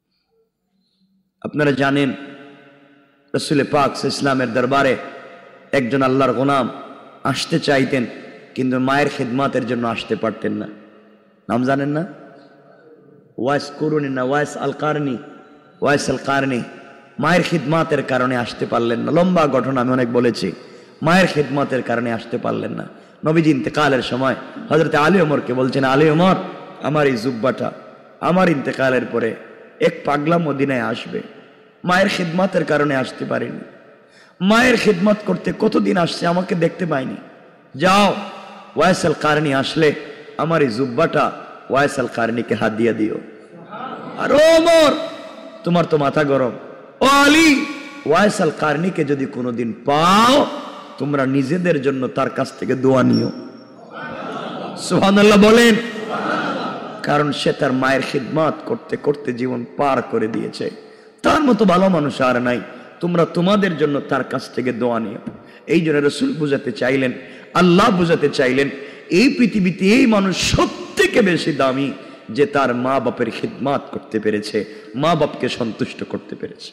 আপনারা জানেন, রাসূল পাক সাল্লাল্লাহু আলাইহি ওয়াসাল্লামের দরবারে একজন আল্লাহর গোলাম আসতে চাইতেন, কিন্তু মায়ের খিদমতের জন্য আসতে পারতেন না। নাম জানেন না? ওয়াইস কুরুনি না ওয়াইস আল কারনি, ওয়াইস আল কারনি। মায়ের খিদমতের কারণে আসতে পারলেন না। লম্বা ঘটনা, আমি অনেক বলেছি। মায়ের খিদমতের কারণে আসতে পারলেন না। নবীজি ইন্তেকালের সময় হযরত আলী ওমরকে বলছেন, আলী ওমর, আমার এই জুব্বাটা আমার ইন্তেকালের পরে এক পাগলা মদিনায় আসবে, মায়ের খিদমতের কারণে আসতে পারিনি। মায়ের খিদমত করতে কতদিন আসছে, আমাকে দেখতে পাইনি। যাও, ওয়াইস আল কারনি আসলে আমার এই জুব্বাটা ওয়াইস আল কারনিকে হাত দিয়ে দিও। আর ওমর, তোমার তো মাথা গরম। ও আলী, ওয়াইস আল কারনিকে যদি কোনোদিন পাও, তোমরা নিজেদের জন্য তার কাছ থেকে দোয়া নিও। সুবহানাল্লাহ বলেন। কারণ সে তার মায়ের খিদমত করতে করতে জীবন পার করে দিয়েছে। তার মতো ভালো মানুষ আর নাই। তোমরা তোমাদের জন্য তার কাছ থেকে দোয়া নিও। এই জন্য রাসূল বুঝাতে চাইলেন, আল্লাহ বুঝাতে চাইলেন, এই পৃথিবীতে এই মানুষ সবথেকে বেশি দামি যে তার মা বাপের খিদমত করতে পেরেছে, মা বাপকে সন্তুষ্ট করতে পেরেছে।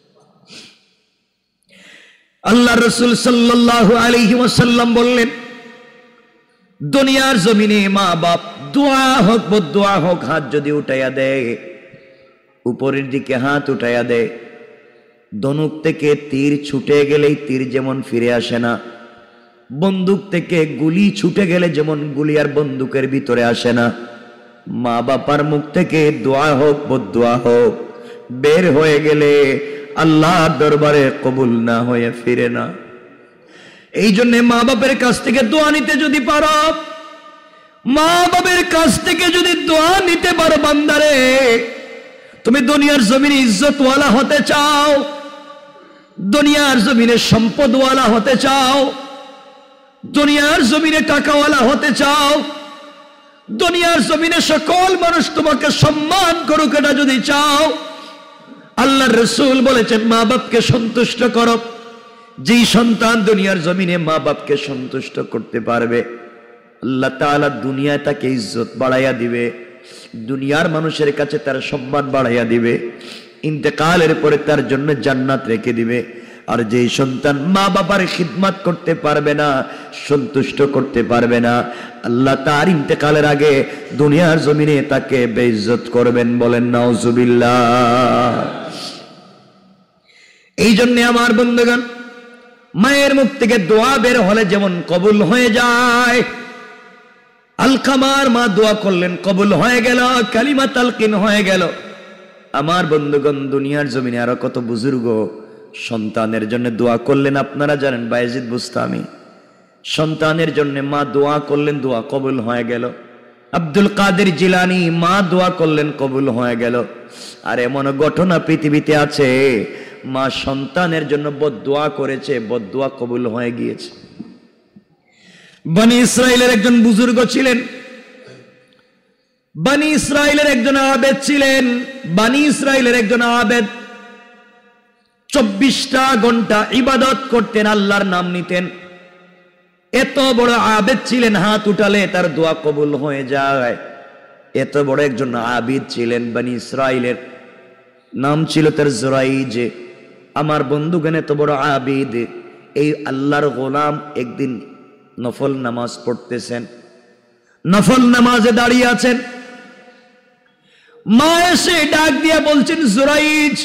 আল্লাহ রাসূল সাল্লাল্লাহু আলাইহি ওয়াসাল্লাম বললেন, দুনিয়ার জমিনে মা বাপ দোয়া হোক বদদোয়া হোক, হাত যদি উঠাইয়া দেয়, উপরের দিকে হাত উঠাইয়া দেয়, ধনুক থেকে তীর ছুটে গেলেই তীর যেমন ফিরে আসে না, বন্দুক থেকে গুলি ছুটে গেলে যেমন গুলি আর বন্দুকের ভিতরে আসে না, মা বাবার মুখ থেকে দোয়া হোক বদদোয়া হোক বের হয়ে গেলে আল্লাহর দরবারে কবুল না হয়ে ফিরে না। এই জন্য মা বাপের কাছ থেকে দোয়া নিতে যদি পারো, মা বাপের কাছ থেকে যদি দোয়া নিতে পারো, বান্দারে তুমি দুনিয়ার জমিনে ইজ্জতওয়ালা হতে চাও, দুনিয়ার জমিনে সম্পদওয়ালা হতে চাও, দুনিয়ার জমিনে টাকাওয়ালা হতে চাও, দুনিয়ার জমিনে সকল মানুষ তোমাকে সম্মান করুক, এটা যদি চাও, আল্লাহর রাসূল বলেছেন মা বাপকে সন্তুষ্ট করো। যেই সন্তান দুনিয়ার জমিনে মা বাপকে সন্তুষ্ট করতে পারবে, আল্লাহ তাআলা দুনিয়ায় তাকে ইজ্জত বাড়াইয়া দিবে, দুনিয়ার মানুষের কাছে তার সম্মান বাড়াইয়া দিবে, ইন্তেকালের পরে তার জন্য জান্নাত রেখে দিবে। আর যেই সন্তান মা বাবার খিদমত করতে পারবে না, সন্তুষ্ট করতে পারবে না, আল্লাহ তার ইন্তেকালের আগে দুনিয়ার জমিনে তাকে বেইজ্জত করবেন। বলেন নাউজুবিল্লাহ। এই জন্য আমার বন্ধুগণ, মায়ের মুখ থেকে দোয়া বের হলে যেমন কবুল হয়ে যায়, আলকামার মা দোয়া করলেন, কবুল হয়ে গেল, কালিমা তালকিন হয়ে গেল। আমার বন্ধুগণ, দুনিয়ার জমিনে আরো কত বুজুর্গ সন্তানের জন্য দোয়া করলেন, আপনারা জানেন। বায়েজিদ বুস্তামি সন্তানের জন্য মা দোয়া করলেন, দোয়া কবুল হয়ে গেল। আব্দুল কাদের জিলানী মা দোয়া করলেন, কবুল হয়ে গেল। আর এমন ঘটনা পৃথিবীতে আছে, মা সন্তানের জন্য বদদোয়া করেছে, বদদোয়া কবুল হয়ে গিয়েছে। বনি ইসরাইলের একজন বুজুর্গ ছিলেন, বনি ইসরাইলের একজন আবেদ ছিলেন। বনি ইসরাইলের একজন আবেদ চব্বিশটা ঘন্টা ইবাদত করতেন, আল্লাহর নাম নিতেন। এত বড় আবেদ ছিলেন, হাত উঠালে তার দোয়া কবুল হয়ে যায়। এত বড় একজন আবিদ ছিলেন বনি ইসরাইলের, নাম ছিল তার জুরাইজ। আমার বন্ধুগণ, এত বড় আবিদ, এই আল্লাহর গোলাম একদিন নফল নামাজ পড়তেছেন, নফল নামাজে দাঁড়িয়ে আছেন। মা এসে ডাক দিয়ে বলছেন, জুরাইজ।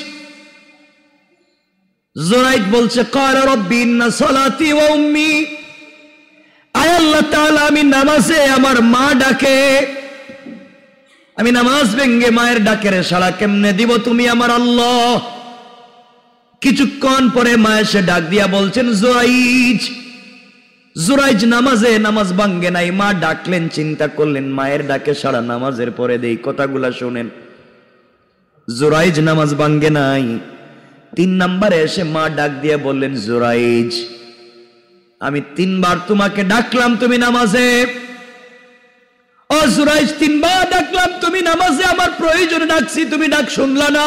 জুরাইজ বলছে, ক্বালা রাব্বি ইন্না সালাতি ওয়া উম্মি, আয় আল্লাহ তাআলা, আমি নামাজে আমার মা ডাকে, আমি নামাজ ভেঙ্গে মায়ের ডাকের সাড়া কেমনে দিব তুমি আমার আল্লাহ। কিছুক্ষণ পরে মা এসে ডাক দিয়া বলছেন, জুরাইজ। জুরাইজ নামাজে নামাজ ভাঙ্গে নাই, মা ডাকলেন, চিন্তা করলেন মায়ের ডাকে সাড়া নামাজের পরে দেই। কথাগুলা শুনেন, জুরাইজ নামাজ ভাঙ্গে নাই। তিন নম্বরে এসে মা ডাক দিয়ে বললেন, জুরাইজ, আমি তিনবার তোমাকে ডাকলাম, তুমি নামাজে। ও জুরাইজ, তিনবার ডাকলাম তুমি নামাজে, আমার প্রয়োজনে ডাকছি, তুমি ডাক শুনলা না।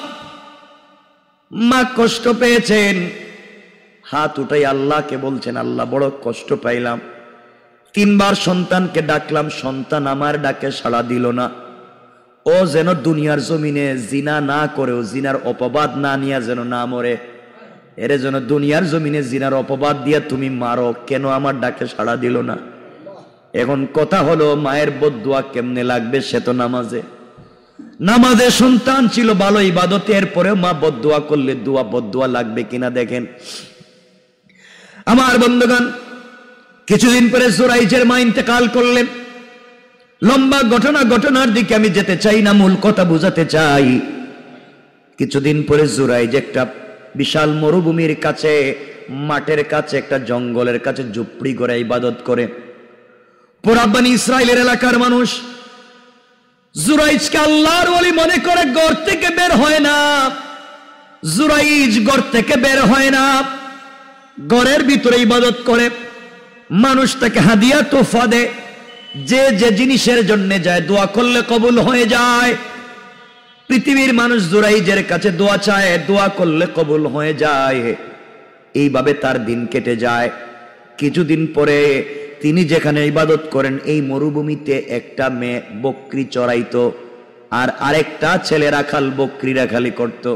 মা কষ্ট পেয়েছেন, হাত উঠাই আল্লাহকে বলছেন, আল্লাহ বড় কষ্ট পাইলাম, তিনবার সন্তানকে ডাকলাম, সন্তান আমার ডাকে সাড়া দিল না। ও যেন দুনিয়ার জমিনে জিনা না করেও, জিনার অপবাদ না নিয়ে যেন না মরে। এর জন্য দুনিয়ার জমিনে জিনার অপবাদ দিয়া তুমি মারো, কেন আমার ডাকে সাড়া দিল না? এখন কথা হলো মায়ের বদদুয়া কেমনে লাগবে? সে তো নামাজে নামাজে সন্তান ছিল, ভালো ইবাদতে, এরপরেও মা বদদুয়া করলে দোয়া বদদুয়া লাগবে কিনা দেখেন। আমার বন্ধুগণ, কিছুদিন পরে জুরাইজের মা ইন্তেকাল করলেন। লম্বা ঘটনা, ঘটনার দিকে আমি যেতে চাই না, মূল কথা বুঝাতে চাই। কিছুদিন পরে জুরাইজ একটা বিশাল মরুভূমির কাছে, মাঠের কাছে, একটা জঙ্গলের কাছে ঝুপড়ি করে ইবাদত করে। পুরা বনি ইসরাইলের এলাকার মানুষ জুরাইজকে আল্লাহর ওলি মনে করে ঘর থেকে বের হয় না। জুরাইজ ঘর থেকে বের হয় না, ঘরের ভিতরে ইবাদত করে। মানুষ তাকে হাদিয়া তোফা দেয়, যে যে জিনিসের জন্য যায় দোয়া করলে কবুল হয়ে যায়। পৃথিবীর মানুষ জুরাইজের কাছে দোয়া চায়, দোয়া করলে কবুল হয়ে যায়। এইভাবে তার দিন কেটে যায়। কিছুদিন পরে তিনি যেখানে ইবাদত করেন, এই মরুভূমিতে একটা মেয়ে বকরি চড়াইতো, আর আরেকটা ছেলে রাখাল বকরি রাখালি করত।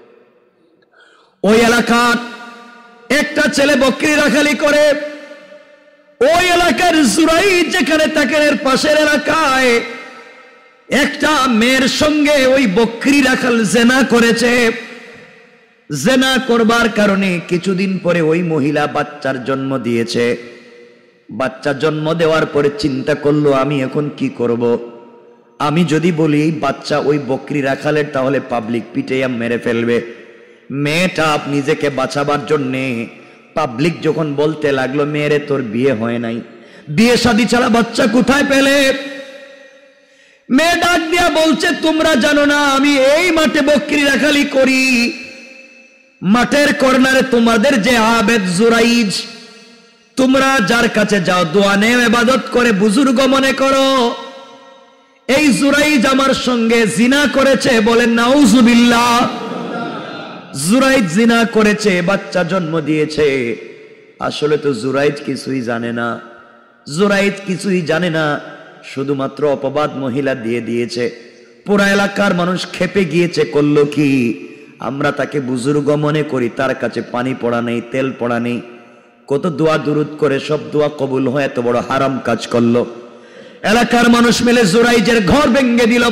ওই এলাকার একটা ছেলে বকরি রাখালি করে। ওই এলাকার জুরাইজ যেখানে থাকেন, এর পাশের এলাকায় একটা মেয়ের সঙ্গে ওই বকরি রাখাল জেনা করেছে। জেনা করবার কারণে কিছুদিন পরে ওই মহিলা বাচ্চার জন্ম দিয়েছে। বাচ্চা জন্ম দেওয়ার পরে চিন্তা করলো, আমি এখন কি করব? আমি যদি বলি এই বাচ্চা ওই বকরি রাখালের, তাহলে পাবলিক পিটাইয়া মেরে ফেলবে। মেয়েটা নিজেকে বাঁচাবার জন্যে পাবলিক যখন বলতে লাগলো, মেয়েরে তোর বিয়ে হয় নাই, বিয়ে শাদী ছাড়া বাচ্চা কোথায় পেলে? মেয়ে ডাক দিয়া বলছে, তোমরা জানো না আমি এই মাঠে বকরি রাখালি করি। মাঠের কর্নারে তোমাদের যে আবেদ জুরাইজ, তোমরা যার কাছে যাও দোয়া নেও, ইবাদত করে বুজুর্গ মনে করো। এই জুরাইজ আমার সঙ্গে জিনা করেছে, বলেন নাউজুবিল্লাহ। জুরাইজ জিনা করেছে, বাচ্চা জন্ম দিয়েছে। আসলে তো জুরাইজ কিছুই জানে না, জুরাইজ কিছুই জানে না, শুধুমাত্র অপবাদ মহিলা দিয়ে দিয়েছে। পুরা এলাকার মানুষ খেপে গিয়েছে। করলো কি? আমরা তাকে বুজুর্গ মনে করি, তার কাছে পানি পড়া নেই, তেল পড়া নেই, কত দোয়া দুরুদ করে সব দোয়া কবুল হয়, এত বড় হারাম কাজ করলো। এলাকার মানুষ মিলে জুরাইজের ঘর ভেঙে দিল।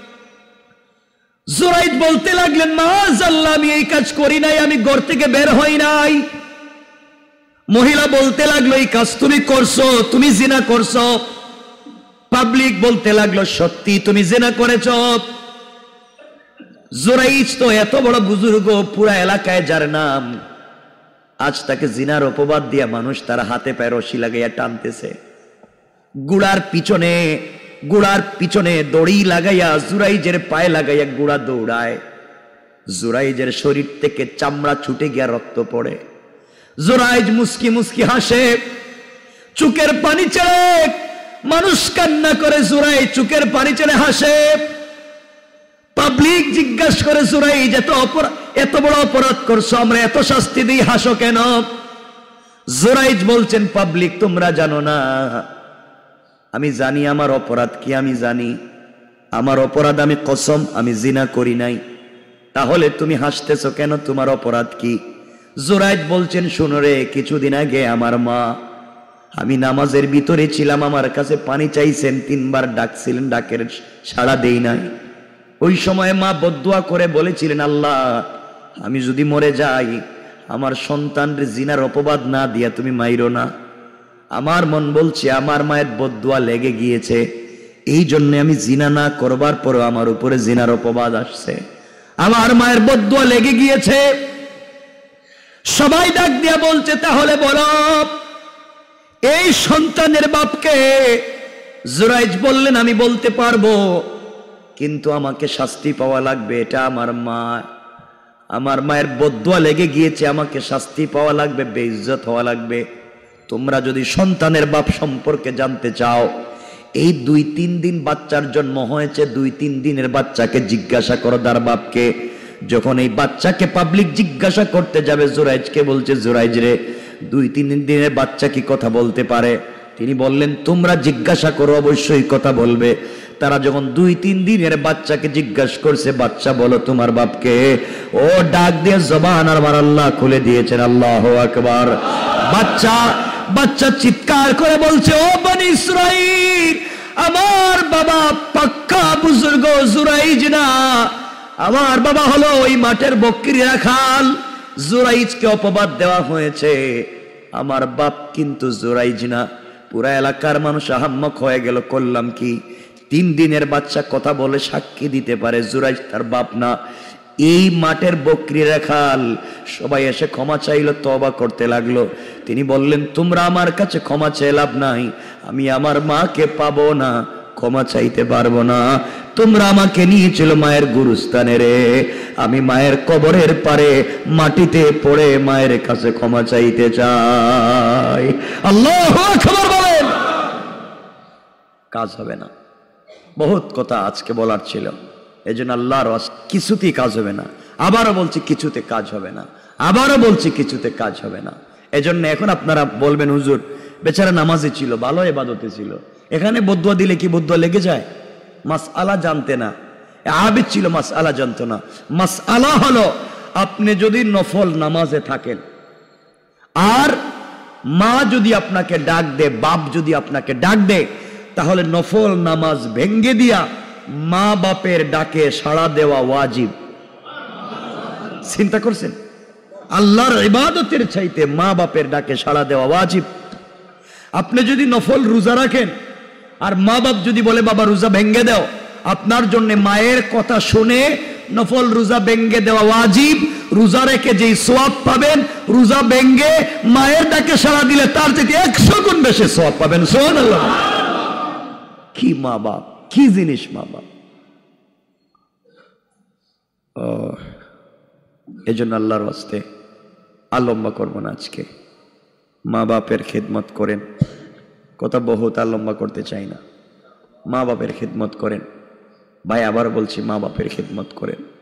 জুরাইজ বলতে লাগলেন, মাআযাল্লাহ, আমি এই কাজ করি নাই, আমি ঘর থেকে বের হই নাই। মহিলা বলতে লাগলো, এই কাজ তুমি করছো, তুমি জিনা করছো। পাবলিক বলতে লাগলো, সত্যি তুমি জিনা করেছ। জুরাইজ তো এত বড় বুজুর্গ, পুরা এলাকায় যার নাম, আজ তাকে জিনার অপবাদ দিয়া মানুষ তার হাতে পায়ে রশি লাগাইয়া টানতেছে। গুড়ার পিছনে গুড়ার পিছনে দড়ি লাগাইয়া জুরাইজের পায়ে লাগাইয়া গুড়া দৌড়ায়। জুরাইজের শরীর থেকে চামড়া ছুটে গিয়া রক্ত পড়ে। জুরাইজ মুস্কি মুস্কি হাসে, চোখের পানি ছেড়ে, মানুষ কান্না করে, জুরাইজ চোখের পানি ছেড়ে হাসে। পাবলিক জিজ্ঞাসা করে, জুরাইজ এত অপরাধ, এত বড় অপরাধ করছো, আমরা এত শাস্তি দিই, হাসো কেন? জুরাইজ বলছেন, পাবলিক তোমরা জানো না, আমি জানি আমার অপরাধ কি, আমি জানি আমার অপরাধ, আমি কসম আমি জিনা করি নাই। তাহলে তুমি হাসতেছো কেন? তোমার অপরাধ কি? জুরাইজ বলছেন, শুনো রে, কিছুদিন আগে আমার মা, আমি নামাজের ভিতরে ছিলাম, আমার কাছে পানি চাইছেন, তিনবার ডাকছিলেন, ডাকের সাড়া দেই নাই। ওই সময় মা বদদুয়া করে বলেছিলেন, আল্লাহ, আমি যদি মরে যাই, আমার সন্তানরে জিনার অপবাদ না দিয়া তুমি মাইরো না। আমার মন বলছে আমার মায়ের বদদুয়া লেগে গিয়েছে, এই জন্য আমি জিনা না করবার পরও আমার উপরে জিনার অপবাদ আসছে, আমার মায়ের বদদুয়া লেগে গিয়েছে। সবাই ডাক দিয়া বলছে, তাহলে বলো এই সন্তানের বাপকে? জুরাইজ বললেন, আমি বলতে পারবো, কিন্তু আমাকে শাস্তি পাওয়া লাগবে, এটা আমার মা, আমার মায়ের বদদুয়া লেগে গিয়েছে, আমাকে শাস্তি পাওয়া লাগবে, বেইজ্জত হওয়া লাগবে। তোমরা যদি সন্তানের বাপ সম্পর্কে জানতে চাও, এই দুই তিন দিন বাচ্চার জন্ম হয়েছে, দুই তিন দিনের বাচ্চাকে জিজ্ঞাসা করো তার বাপকে। যখন এই বাচ্চাকে পাবলিক জিজ্ঞাসা করতে যাবে, জুরাইজকে বলছে, জুরাইজ রে, দুই তিন দিনের বাচ্চা কি কথা বলতে পারে? তিনি বললেন তোমরা জিজ্ঞাসা করো, অবশ্যই কথা বলবে। তারা যখন দুই তিন দিনের বাচ্চাকে জিজ্ঞাসা করছে, বাচ্চা বলো তোমার বাপকে, ও ডাক দিয়ে জবান আর আমার আল্লাহ খুলে দিয়েছেন। আল্লাহু আকবার। বাচ্চা বাচ্চা চিৎকার করে বলছে, ও বনি ইসরাঈল, আমার বাবা পাক্কা বুজুর্গ জুরাইজ না, আমার বাবা হলো ওই মাঠের বকরি রাখাল। জুরাইজকে অপবাদ দেওয়া হয়েছে, আমার বাপ কিন্তু জুরাইজ না। পুরা এলাকার মানুষ আহাম্মক হয়ে গেল, করলাম কি? তিন দিনের বাচ্চা কথা বলে সাক্ষী দিতে পারে জুরাইজ তার বাপ না। এই মাঠের বকরি রাখাল। সবাই এসে ক্ষমা চাইলো, তওবা করতে লাগলো। তিনি বললেন তোমরা আমার কাছে ক্ষমা চেয়ে লাভ নাই, আমি আমার মাকে পাবো না, ক্ষমা চাইতে পারবো না। তোমরা আমাকে নিয়েছিল মায়ের গুরুস্থানে রে, আমি মায়ের কবরের পারে মাটিতে পড়ে মায়ের কাছে ক্ষমা চাইতে চাই। আল্লাহু আকবার বলেন। কাজ হবে না, বহুত কথা আজকে বলার ছিল, এই জন্য আল্লাহর কিছুতেই কাজ হবে না। আবারও বলছি কিছুতে কাজ হবে না, আবারও বলছি কিছুতে কাজ হবে না। এজন্য এখন আপনারা বলবেন হুজুর বেচারা নামাজে ছিল, ভালো ইবাদতে ছিল, এখানে বদুয়া দিলে কি বদুয়া লেগে যায়? মাসআলা জানতে না, আবিদ ছিল মাসআলা জানতো না। মাসআলা হলো আপনি যদি নফল নামাজে থাকেন আর মা যদি আপনাকে ডাক দে, বাপ যদি আপনাকে ডাক দে, তাহলে নফল নামাজ ভেঙ্গে দিয়া মা বাপের ডাকে সাড়া দেওয়া ওয়াজিব। চিন্তা করছেন? আল্লাহর ইবাদতের চাইতে মা বাপের ডাকে সাড়া দেওয়া ওয়াজিব। আপনি যদি নফল রোজা রাখেন আর মা বাপ যদি বলে বাবা রোজা ভেঙ্গে দাও, আপনার জন্য মায়ের কথা শুনে নফল রোজা ভেঙ্গে দেওয়া ওয়াজিব। রোজা রেখে যেই সওয়াব পাবেন, রোজা ভেঙ্গে মায়ের ডাকে সাড়া দিলে তার থেকে একশো গুণ বেশি সওয়াব পাবেন। সুবহানাল্লাহ। কি মা বাপ, কি জিনিস মা বাপ। এই জন্য আল্লাহর ওয়াস্তে আলম্বা করবো না আজকে, মা বাপের খেদমত করেন। কথা বহুত আর লম্বা করতে চাই না। মা বাপের খেদমত করেন ভাই, আবার বলছি মা বাপের খেদমত করেন।